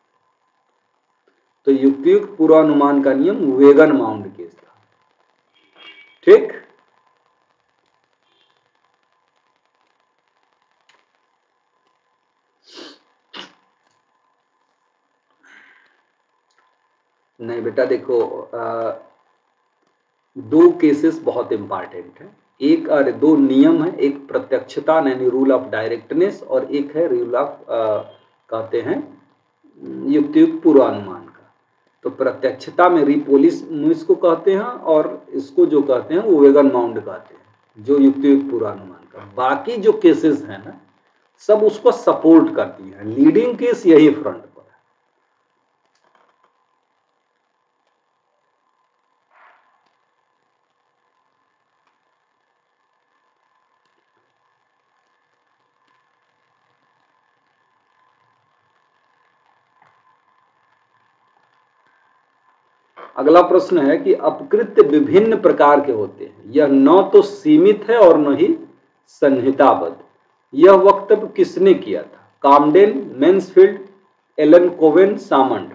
तो युक्तियुक्त पूर्वानुमान का नियम वेगन माउंड केस था। ठीक, नहीं बेटा देखो, आ, दो केसेस बहुत इंपॉर्टेंट है। एक अरे दो नियम है, एक प्रत्यक्षता यानी रूल ऑफ डायरेक्टनेस और एक है रूल ऑफ कहते हैं युक्तियुक्त पूर्वानुमान का। तो प्रत्यक्षता में रीपोलिस को कहते हैं और इसको जो कहते हैं वो वेगन माउंड कहते हैं, जो युक्तियुक्त पूर्वानुमान का। बाकी जो केसेस हैं ना सब उसको सपोर्ट करती हैं। लीडिंग केस यही फ्रंट पर है। अगला प्रश्न है कि अपकृत्य विभिन्न प्रकार के होते हैं, यह न तो सीमित है और न ही संहिताबद्ध। यह वक्तव्य किसने किया था? Camden, Mansfield, Allen Coven, Salmond.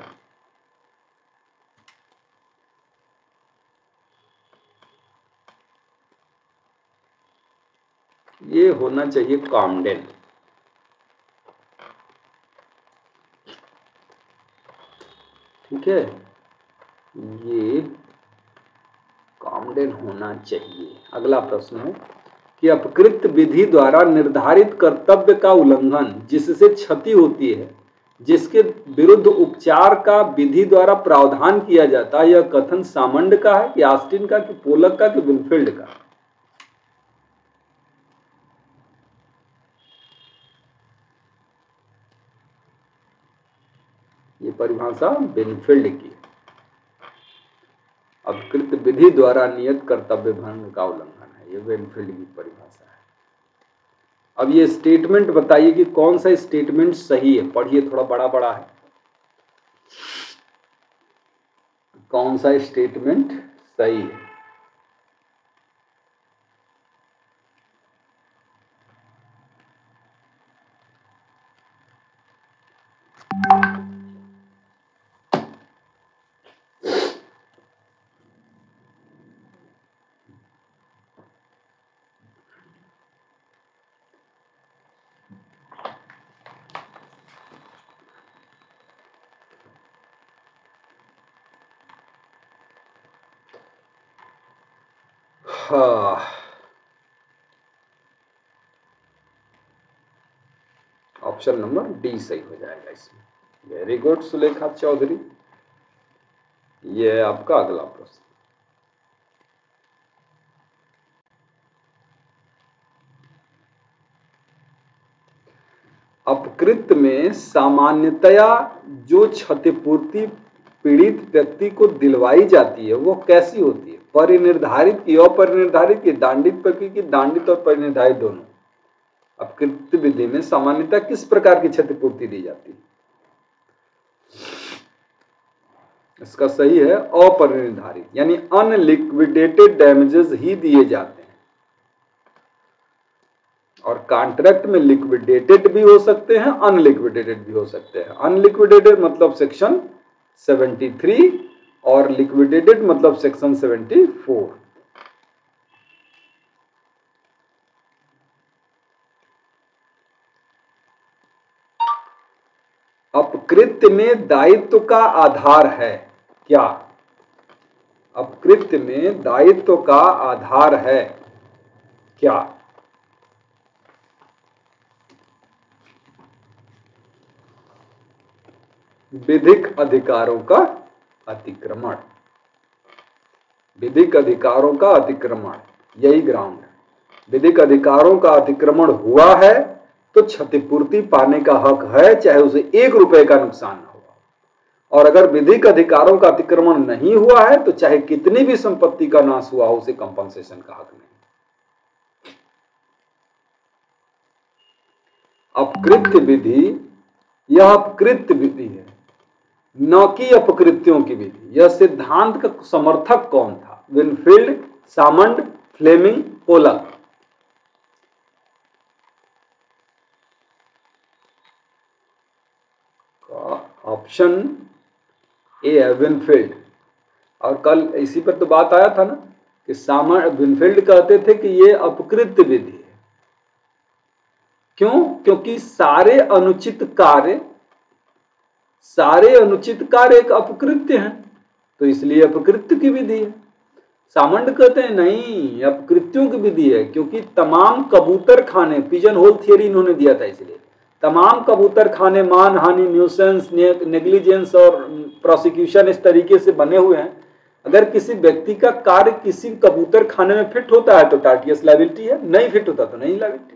ये होना चाहिए कामडेन। ठीक है, ये कामडेन होना चाहिए। अगला प्रश्न है कि अपकृत्य विधि द्वारा निर्धारित कर्तव्य का उल्लंघन जिससे क्षति होती है, जिसके विरुद्ध उपचार का विधि द्वारा प्रावधान किया जाता है, यह कथन सामंड का है कि ऑस्टिन का कि पोलक का कि विनफील्ड का? ये परिभाषा विनफील्ड की। अपकृत्य विधि द्वारा नियत कर्तव्य भंग का उल्लंघन है, ये विनफील्ड की परिभाषा है। अब ये स्टेटमेंट बताइए कि कौन सा स्टेटमेंट सही है। पढ़िए, थोड़ा बड़ा बड़ा है। कौन सा स्टेटमेंट सही है? हाँ, ऑप्शन नंबर डी सही हो जाएगा इसमें। Very good Sulekha Chaudhary. ये है आपका अगला प्रश्न। अपकृत्य में सामान्यतया जो क्षतिपूर्ति पीड़ित व्यक्ति को दिलवाई जाती है वो कैसी होती है? परिनिर्धारित की अपरिनिर्धारित की, दांडित प्रकृति की, दांडित और परिनिर्धारित दोनों। अपकृत्य विधि में सामान्यतः किस प्रकार की क्षतिपूर्ति दी जाती है? इसका सही है अपरिनिर्धारित, यानी अनलिक्विडेटेड डैमेजेस ही दिए जाते हैं। और कॉन्ट्रैक्ट में लिक्विडेटेड भी हो सकते हैं, अनलिक्विडेटेड भी हो सकते हैं। अनलिक्विडेटेड मतलब सेक्शन तिहत्तर और लिक्विडेटेड मतलब सेक्शन चौहत्तर। अपकृत्य में दायित्व का आधार है क्या? अपकृत्य में दायित्व का आधार है क्या? विधिक अधिकारों का अतिक्रमण। विधिक अधिकारों का अतिक्रमण, यही ग्राउंड है। विधिक अधिकारों का अतिक्रमण हुआ है तो क्षतिपूर्ति पाने का हक है, चाहे उसे एक रुपए का नुकसान न हो। और अगर विधिक अधिकारों का अतिक्रमण नहीं हुआ है तो चाहे कितनी भी संपत्ति का नाश हुआ हो, उसे कंपनसेशन का हक नहीं। अपकृत्य विधि, यह अपकृत्य विधि है, न कि अपकृत्यों की विधि। यह सिद्धांत का समर्थक कौन था? Winfield, Salmond, Fleming, Pollock. Option A है विनफील्ड। और कल इसी पर तो बात आया था ना कि सामंड, विनफील्ड कहते थे कि यह अपकृत्य विधि है। क्यों? क्योंकि सारे अनुचित कार्य सारे अनुचित कार्य एक अपकृत्य हैं, तो इसलिए अपकृत्य की विधि है। सामंड कहते हैं नहीं, अपकृत्यों की विधि है, क्योंकि तमाम कबूतर खाने, पिजन होल थियरी इन्होंने दिया था, इसलिए तमाम कबूतर खाने मान हानि, न्यूसेंस, नेग्लिजेंस और प्रोसिक्यूशन इस तरीके से बने हुए हैं। अगर किसी व्यक्ति का कार्य किसी कबूतर खाने में फिट होता है तो टार्टियस लायबिलिटी है, नहीं फिट होता तो नहीं लायबिलिटी।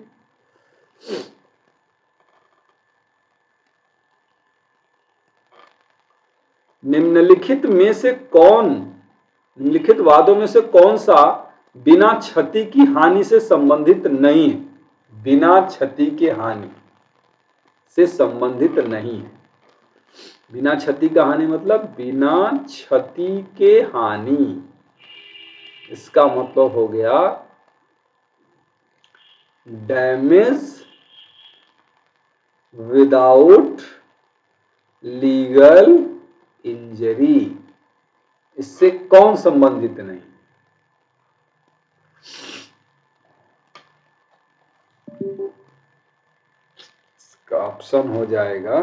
निम्नलिखित में से कौन निम्नलिखित वादों में से कौन सा बिना क्षति की हानि से संबंधित नहीं है? बिना क्षति के हानि से संबंधित नहीं है। बिना क्षति का हानि मतलब बिना क्षति के हानि, इसका मतलब हो गया डैमेज विदाउट लीगल इंजरी। इससे कौन संबंधित नहीं? इसका ऑप्शन हो जाएगा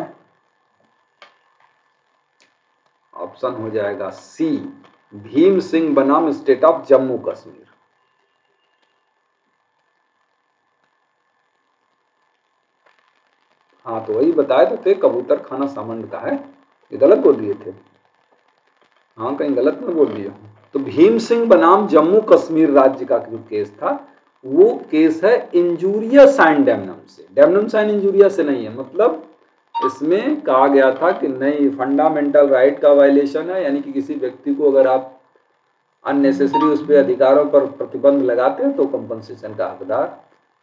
ऑप्शन हो जाएगा सी, भीम सिंह बनाम स्टेट ऑफ जम्मू कश्मीर। हाँ, तो वही बताए तो थे, कबूतर खाना सामंड का है। ये गलत बोल दिए थे। हाँ, कहीं गलत में बोल दिया। तो भीम सिंह बनाम जम्मू कश्मीर राज्य का जो केस था, वो केस है इंजूरियस एंड डैमनम से। डैमनम साइन इंजूरिया से नहीं है। मतलब इसमें कहा गया था कि नहीं, फंडामेंटल राइट का वायलेशन है, यानी कि किसी व्यक्ति को अगर आप अननेसेसरी उस पर अधिकारों पर प्रतिबंध लगाते हैं तो कंपनसेशन का हकदार।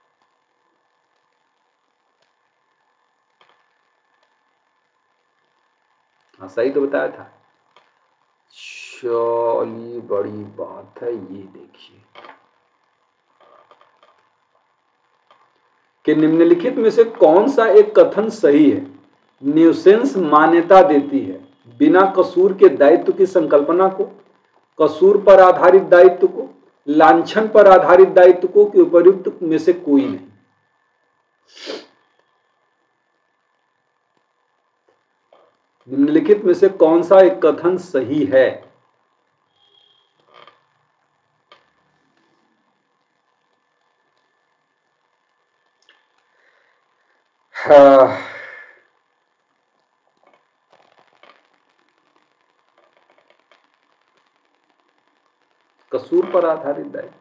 हाँ, सही तो बताया था। चलिए, बड़ी बात है। ये देखिए कि निम्नलिखित में से कौन सा एक कथन सही है? न्यूसेंस मान्यता देती है बिना कसूर के दायित्व की संकल्पना को, कसूर पर आधारित दायित्व को, लांछन पर आधारित दायित्व को, कि उपर्युक्त में से कोई नहीं। निम्नलिखित में से कौन सा एक कथन सही है? हाँ, कसूर पर आधारित दायित्व।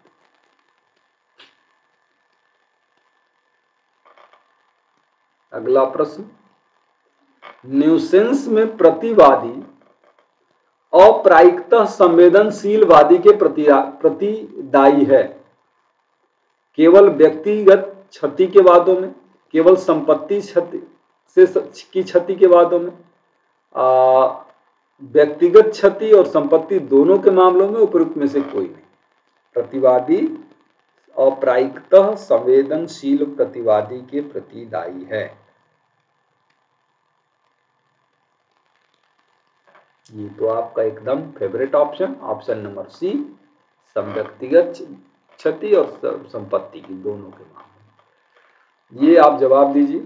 अगला प्रश्न, न्यूसेंस में प्रतिवादी अप्रायिकतः संवेदनशील वादी के प्रति प्रतिदायी है, केवल व्यक्तिगत क्षति के वादों में, केवल संपत्ति क्षति से की क्षति के वादों में, आ, व्यक्तिगत क्षति और संपत्ति दोनों के मामलों में उपयुक्त में से कोई नहीं। प्रतिवादी अप्रायिकतः संवेदनशील प्रतिवादी के प्रति दायी है। ये तो आपका एकदम favourite option, option number C, व्यक्तिगत क्षति और संपत्ति की दोनों के मामले। ये आप जवाब दीजिए।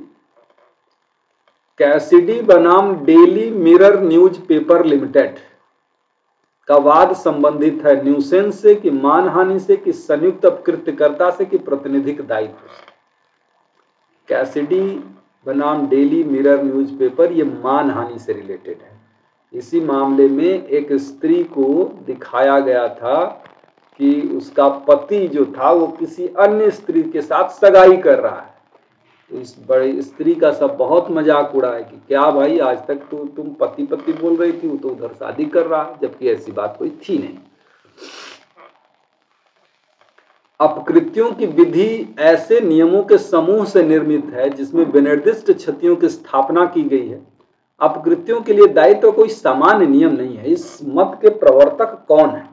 कैसिडी बनाम daily mirror news paper limited का वाद संबंधित है न्यूसेंस से कि मानहानि से कि संयुक्त अपकृत्यकर्ता से कि प्रतिनिधिक दायित्व से। कैसिडी बनाम डेली मिरर न्यूज़पेपर ये मानहानि से रिलेटेड है। इसी मामले में एक स्त्री को दिखाया गया था कि उसका पति जो था वो किसी अन्य स्त्री के साथ सगाई कर रहा है। तो इस बड़ी स्त्री का सब बहुत मजाक उड़ा है कि क्या भाई, आज तक तो तुम पति पति बोल रही थी, वो तो उधर शादी कर रहा है, जबकि ऐसी बात कोई थी नहीं। अपकृत्यों की विधि ऐसे नियमों के समूह से निर्मित है जिसमें विनिर्दिष्ट क्षतियों की स्थापना की गई है। अपकृत्यों के लिए दायित्व तो कोई सामान्य नियम नहीं है। इस मत के प्रवर्तक कौन है?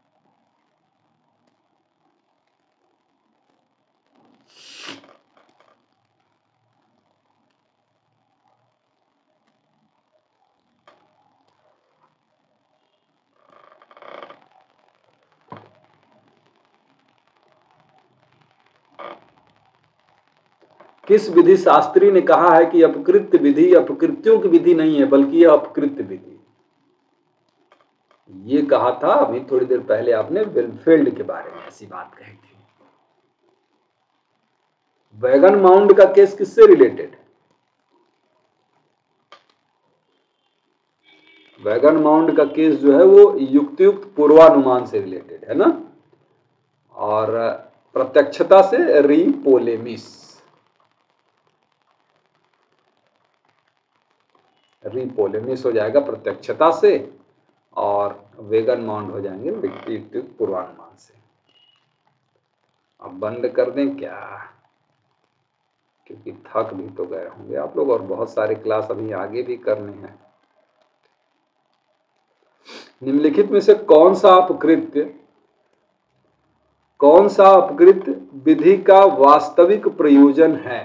किस विधि शास्त्री ने कहा है कि अपकृत्य विधि अपकृत्यों की विधि नहीं है बल्कि यह अपकृत्य विधि? ये कहा था अभी थोड़ी देर पहले आपने विलफील्ड के बारे में ऐसी बात कही थी। वैगन माउंट का केस किससे रिलेटेड है? वैगन माउंट का केस जो है वो युक्तियुक्त पूर्वानुमान से रिलेटेड है ना, और प्रत्यक्षता से रीपोलेमिस रीपोलेमिस हो जाएगा प्रत्यक्षता से, और वैगन माउंट हो जाएंगे युक्तियुक्त पूर्वानुमान से। अब बंद कर दें क्या, क्योंकि थक भी तो गए होंगे आप लोग और बहुत सारे क्लास अभी आगे भी करने हैं। निम्नलिखित में से कौन सा अपकृत्य कौन सा अपकृत्य विधि का वास्तविक प्रयोजन है?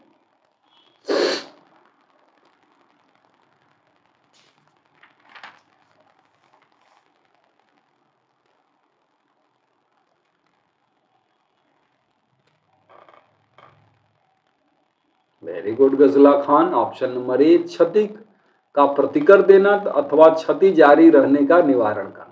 वेरी गुड गजला खान। ऑप्शन नंबर ए, क्षति का प्रतिकर देना अथवा क्षति जारी रहने का निवारण करना।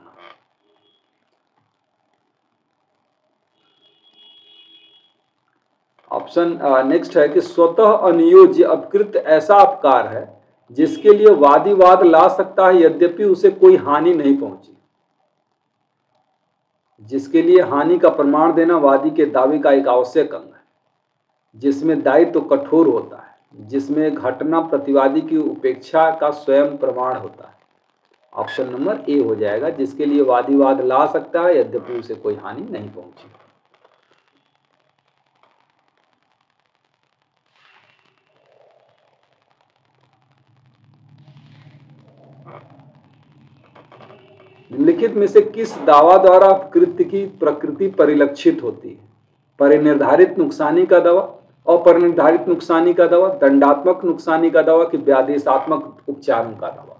ऑप्शन नेक्स्ट है कि स्वतः अनियोज्य अपकृत्य ऐसा अपकार है जिसके लिए वादी वाद ला सकता है यद्यपि उसे कोई हानि नहीं पहुंची। जिसके लिए हानि का प्रमाण देना वादी के दावे का एक आवश्यक अंग है, जिसमें दायित्व तो कठोर होता है, जिसमें घटना प्रतिवादी की उपेक्षा का स्वयं प्रमाण होता है। ऑप्शन नंबर ए हो जाएगा, जिसके लिए वादी वाद ला सकता है यद्यपि उसे कोई हानि नहीं पहुंची। निम्नलिखित में से किस दावा द्वारा अपकृत्य की प्रकृति परिलक्षित होती है? परिनिर्धारित नुकसानी का दावा, अपरिनिर्धारित नुकसानी का दावा, दंडात्मक नुकसानी का दावा कि व्यादेशात्मक उपचारों का दावा?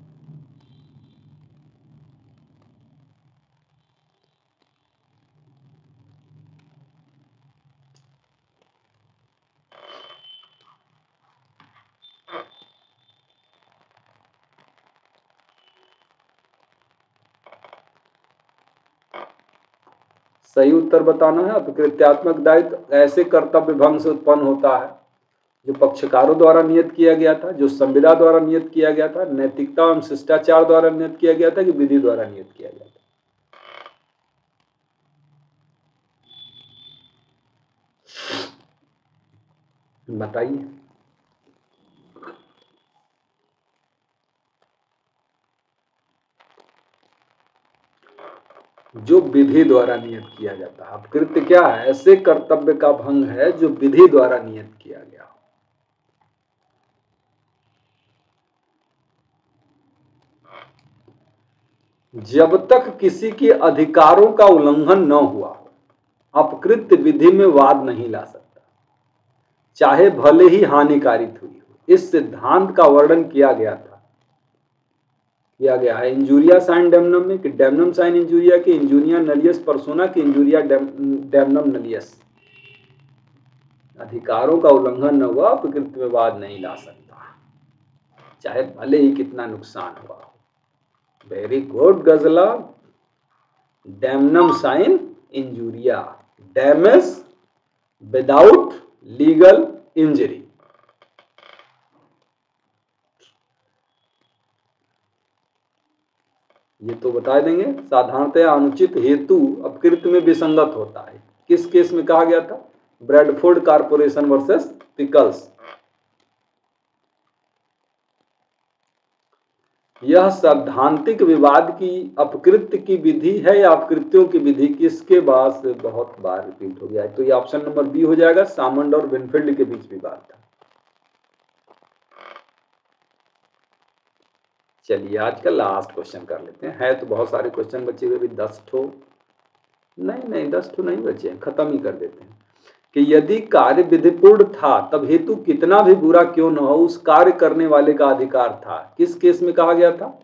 सही उत्तर बताना है। अपकृत्यात्मक दायित्व ऐसे कर्तव्य भंग से उत्पन्न होता है जो पक्षकारों द्वारा नियत किया गया था, जो संविदा द्वारा नियत किया गया था, नैतिकता एवं शिष्टाचार द्वारा नियत किया गया था कि विधि द्वारा नियत किया गया था? बताइए। जो विधि द्वारा नियत किया जाता है। अपकृत्य क्या है? ऐसे कर्तव्य का भंग है जो विधि द्वारा नियत किया गया। जब तक किसी के अधिकारों का उल्लंघन न हुआ, अपकृत्य विधि में वाद नहीं ला सकता, चाहे भले ही हानिकारित हुई हो। इस सिद्धांत का वर्णन किया गया था किया गया है इंजूरिया साइन डेमनम में, कि डेमनम साइन इंजूरिया की इंजूरिया नलियस पर्सोना की इंजूरिया डेमनम नलियस। अधिकारों का उल्लंघन न हुआ, अपकृत्य में वाद नहीं ला सकता, चाहे भले ही कितना नुकसान हुआ। Very good Ghazala. Damnum sine injuria, damage without legal injury. ये तो बता देंगे। साधारणतया अनुचित हेतु अपकृत्य में विसंगत होता है। किस केस में कहा गया था? Bradford corporation versus Pickles. यह सैद्धांतिक विवाद की अपकृत्य की विधि है या अपकृत्यों की विधि, किसके बाद से बहुत बार रिपीट हो गया है। तो ये ऑप्शन नंबर बी हो जाएगा। सामंड और विनफील्ड के बीच विवाद था। चलिए आज का लास्ट क्वेश्चन कर लेते हैं। है तो बहुत सारे क्वेश्चन बचे हुए, भी दस ठो नहीं नहीं दस ठो नहीं बचे हैं, खत्म ही कर देते हैं। कि यदि कार्य विधिपूर्ण था तब हेतु कितना भी बुरा क्यों न हो, उस कार्य करने वाले का अधिकार था। किस केस में कहा गया था?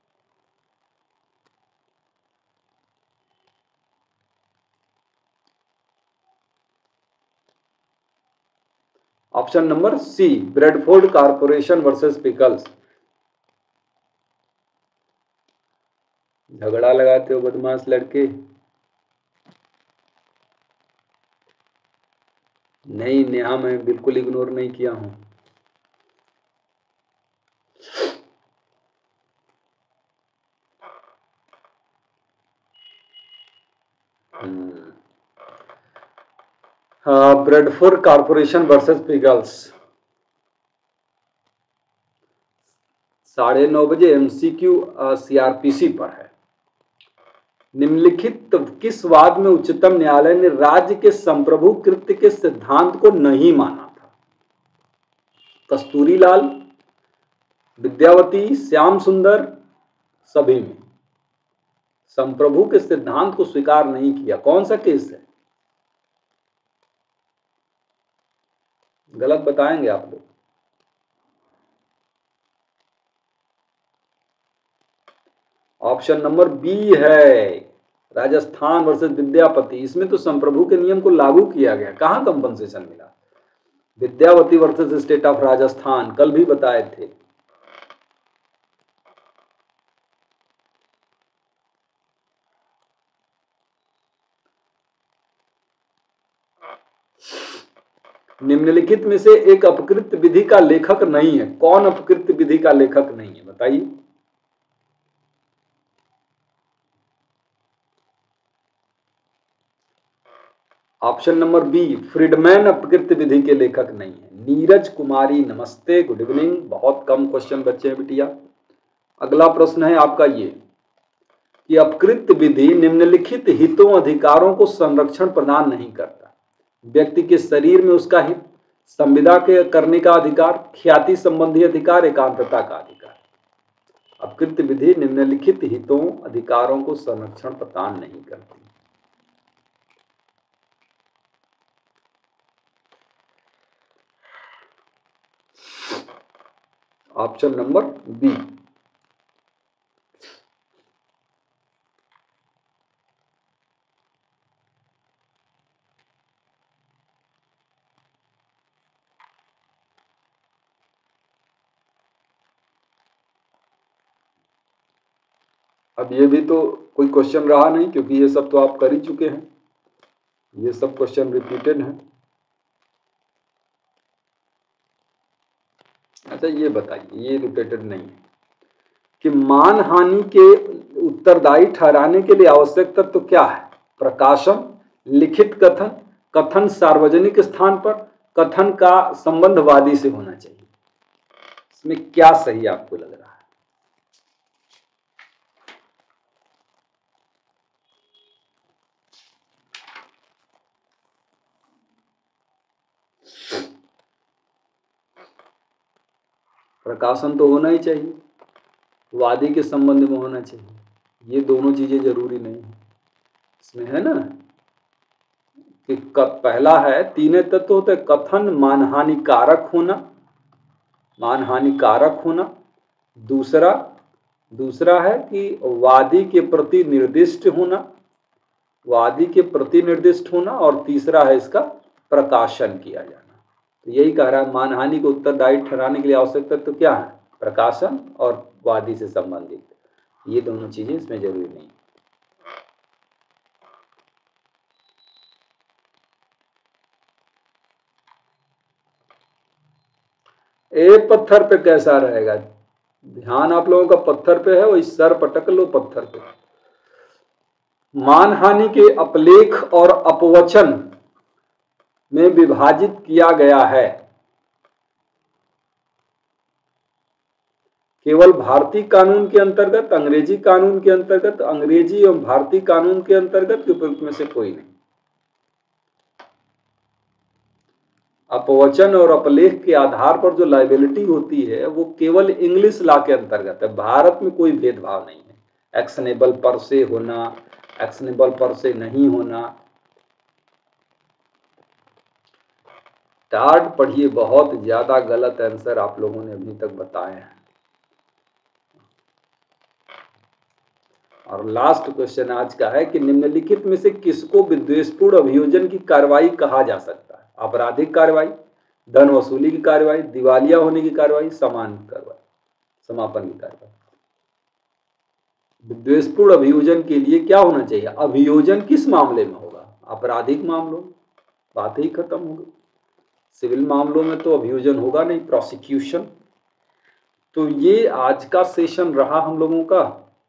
Option number C, Bradford corporation versus Pickles. झगड़ा लगाते हो बदमाश लड़के। नहीं नेहा, मैं बिल्कुल इग्नोर नहीं किया हूं। ब्रेडफोर्ड कारपोरेशन वर्सेस पिकल्स, साढ़े नौ बजे एमसीक्यू सीआरपीसी पर है। निम्नलिखित किस वाद में उच्चतम न्यायालय ने राज्य के संप्रभु कृत्य के सिद्धांत को नहीं माना था? कस्तूरीलाल, विद्यावती, श्याम सुंदर, सभी में संप्रभु के सिद्धांत को स्वीकार नहीं किया। कौन सा केस है? गलत बताएंगे आप लोग। ऑप्शन नंबर बी है, राजस्थान वर्सेस विद्यापति। इसमें तो संप्रभु के नियम को लागू किया गया, कहां कंपनसेशन मिला। Vidyawati versus state of Rajasthan कल भी बताए थे। निम्नलिखित में से एक अपकृत विधि का लेखक नहीं है। कौन अपकृत विधि का लेखक नहीं है बताइए? ऑप्शन नंबर बी, फ्रीडमैन अपकृत विधि के लेखक नहीं है। नीरज कुमारी नमस्ते, गुड इवनिंग। बहुत कम क्वेश्चन बच्चे हैं बिटिया। अगला प्रश्न है आपका ये कि अपकृत विधि निम्नलिखित हितों अधिकारों को संरक्षण प्रदान नहीं करता। व्यक्ति के शरीर में उसका हित, संविदा के करने का अधिकार, ख्याति संबंधी अधिकार, एकांतता का अधिकार। अपकृत विधि निम्नलिखित हितों अधिकारों को संरक्षण प्रदान नहीं करती। Option number B. अब ये भी तो कोई क्वेश्चन रहा नहीं, क्योंकि ये सब तो आप कर ही चुके हैं। ये सब क्वेश्चन रिपीटेड हैं। अच्छा ये बताइए, ये रिपीटेड नहीं है कि मानहानि के उत्तरदायी ठहराने के लिए आवश्यक तत्व तो क्या है? प्रकाशन, लिखित कथन, कथन सार्वजनिक स्थान पर, कथन का संबंध वादी से होना चाहिए। इसमें क्या सही आपको लग रहा है? प्रकाशन तो होना ही चाहिए, वादी के संबंध में होना चाहिए, ये दोनों चीजें जरूरी नहीं है इसमें, है ना। कि पहला है तीन तत्व होते हैं, कथन मानहानिकारक होना, मानहानिकारक होना। दूसरा दूसरा है कि वादी के प्रति निर्दिष्ट होना, वादी के प्रति निर्दिष्ट होना। और तीसरा है इसका प्रकाशन किया जाना। तो यही कह रहा है मानहानि को उत्तरदायी ठहराने के लिए आवश्यक तत्व तो क्या है, प्रकाशन और वादी से संबंधित, ये दोनों चीजें इसमें जरूरी नहीं। एक पत्थर पे कैसा रहेगा, ध्यान आप लोगों का पत्थर पे है, वही सर पटक लो पत्थर पे। मानहानि के अपलेख और अपवचन में विभाजित किया गया है। केवल भारतीय कानून के अंतर्गत, अंग्रेजी कानून के अंतर्गत, अंग्रेजी एवं भारतीय कानून के अंतर्गत के उपयुक्त में से कोई नहीं। अपवचन और अपलेख के आधार पर जो लायबिलिटी होती है वो केवल इंग्लिश लॉ के अंतर्गत है, भारत में कोई भेदभाव नहीं है। एक्शनेबल पर से होना, एक्शनेबल पर से नहीं होना। टार्ड पढ़िए, बहुत ज्यादा गलत आंसर आप लोगों ने अभी तक बताए हैं। और लास्ट क्वेश्चन आज का है कि निम्नलिखित में से किसको विद्वेषपूर्ण अभियोजन की कार्रवाई कहा जा सकता है। आपराधिक कार्रवाई, धन वसूली की कार्रवाई, दिवालिया होने की कार्रवाई, समान कार्रवाई, समापन की कार्रवाई। विद्वेषपूर्ण अभियोजन के लिए क्या होना चाहिए, अभियोजन किस मामले में होगा, आपराधिक मामलों में, बात ही खत्म हो गई। सिविल मामलों में तो अभियोजन होगा नहीं, प्रोसिक्यूशन। तो ये आज का सेशन रहा हम लोगों का,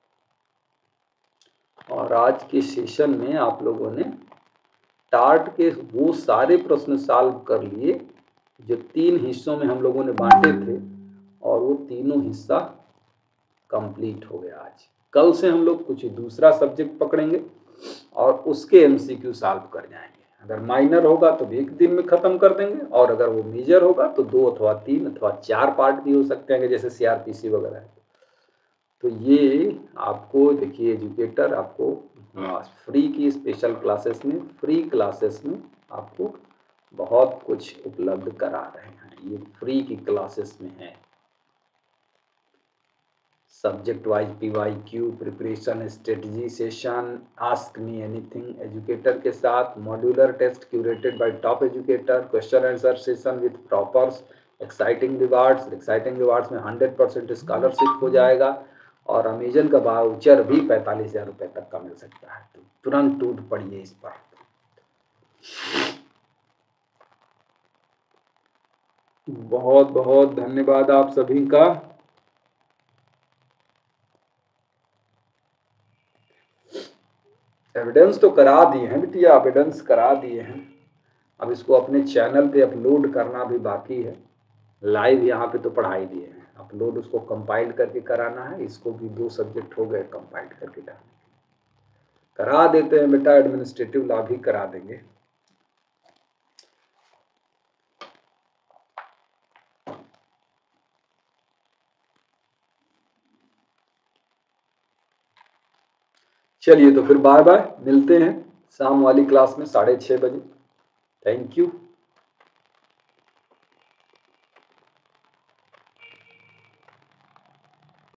और आज के सेशन में आप लोगों ने टार्ट के वो सारे प्रश्न सॉल्व कर लिए जो तीन हिस्सों में हम लोगों ने बांटे थे, और वो तीनों हिस्सा कंप्लीट हो गया आज। कल से हम लोग कुछ दूसरा सब्जेक्ट पकड़ेंगे और उसके एमसीक्यू सॉल्व कर जाएंगे। अगर माइनर होगा तो भी एक दिन में खत्म कर देंगे, और अगर वो मेजर होगा तो दो अथवा तीन अथवा चार पार्ट भी हो सकते हैं, जैसे सीआरपीसी वगैरह है। तो ये आपको देखिए, एजुकेटर आपको फ्री की स्पेशल क्लासेस में, फ्री क्लासेस में आपको बहुत कुछ उपलब्ध करा रहे हैं। ये फ्री की क्लासेस में है, subject wise PYQ, preparation strategy session, ask me anything educator के साथ, modular test curated by top educator, question answer session with propers, exciting rewards. Exciting rewards में हंड्रेड परसेंट स्कॉलरशिप हो जाएगा, और अमेजन का वाउचर भी पैंतालीस हजार रुपए तक का मिल सकता है। तो तुरंत टूट पड़िए इस पर। बहुत बहुत धन्यवाद आप सभी का। एविडेंस तो करा दिए हैं बिटिया, एविडेंस करा दिए हैं। अब इसको अपने चैनल पे अपलोड करना भी बाकी है। लाइव यहाँ पे तो पढ़ाई दिए हैं, अपलोड उसको कंपाइल करके कराना है। इसको भी दो सब्जेक्ट हो गए कंपाइल करके डालने, करा देते हैं बेटा, एडमिनिस्ट्रेटिव लॉ भी करा देंगे। चलिए तो फिर बाय बाय, मिलते हैं शाम वाली क्लास में साढ़े छः बजे। Thank you.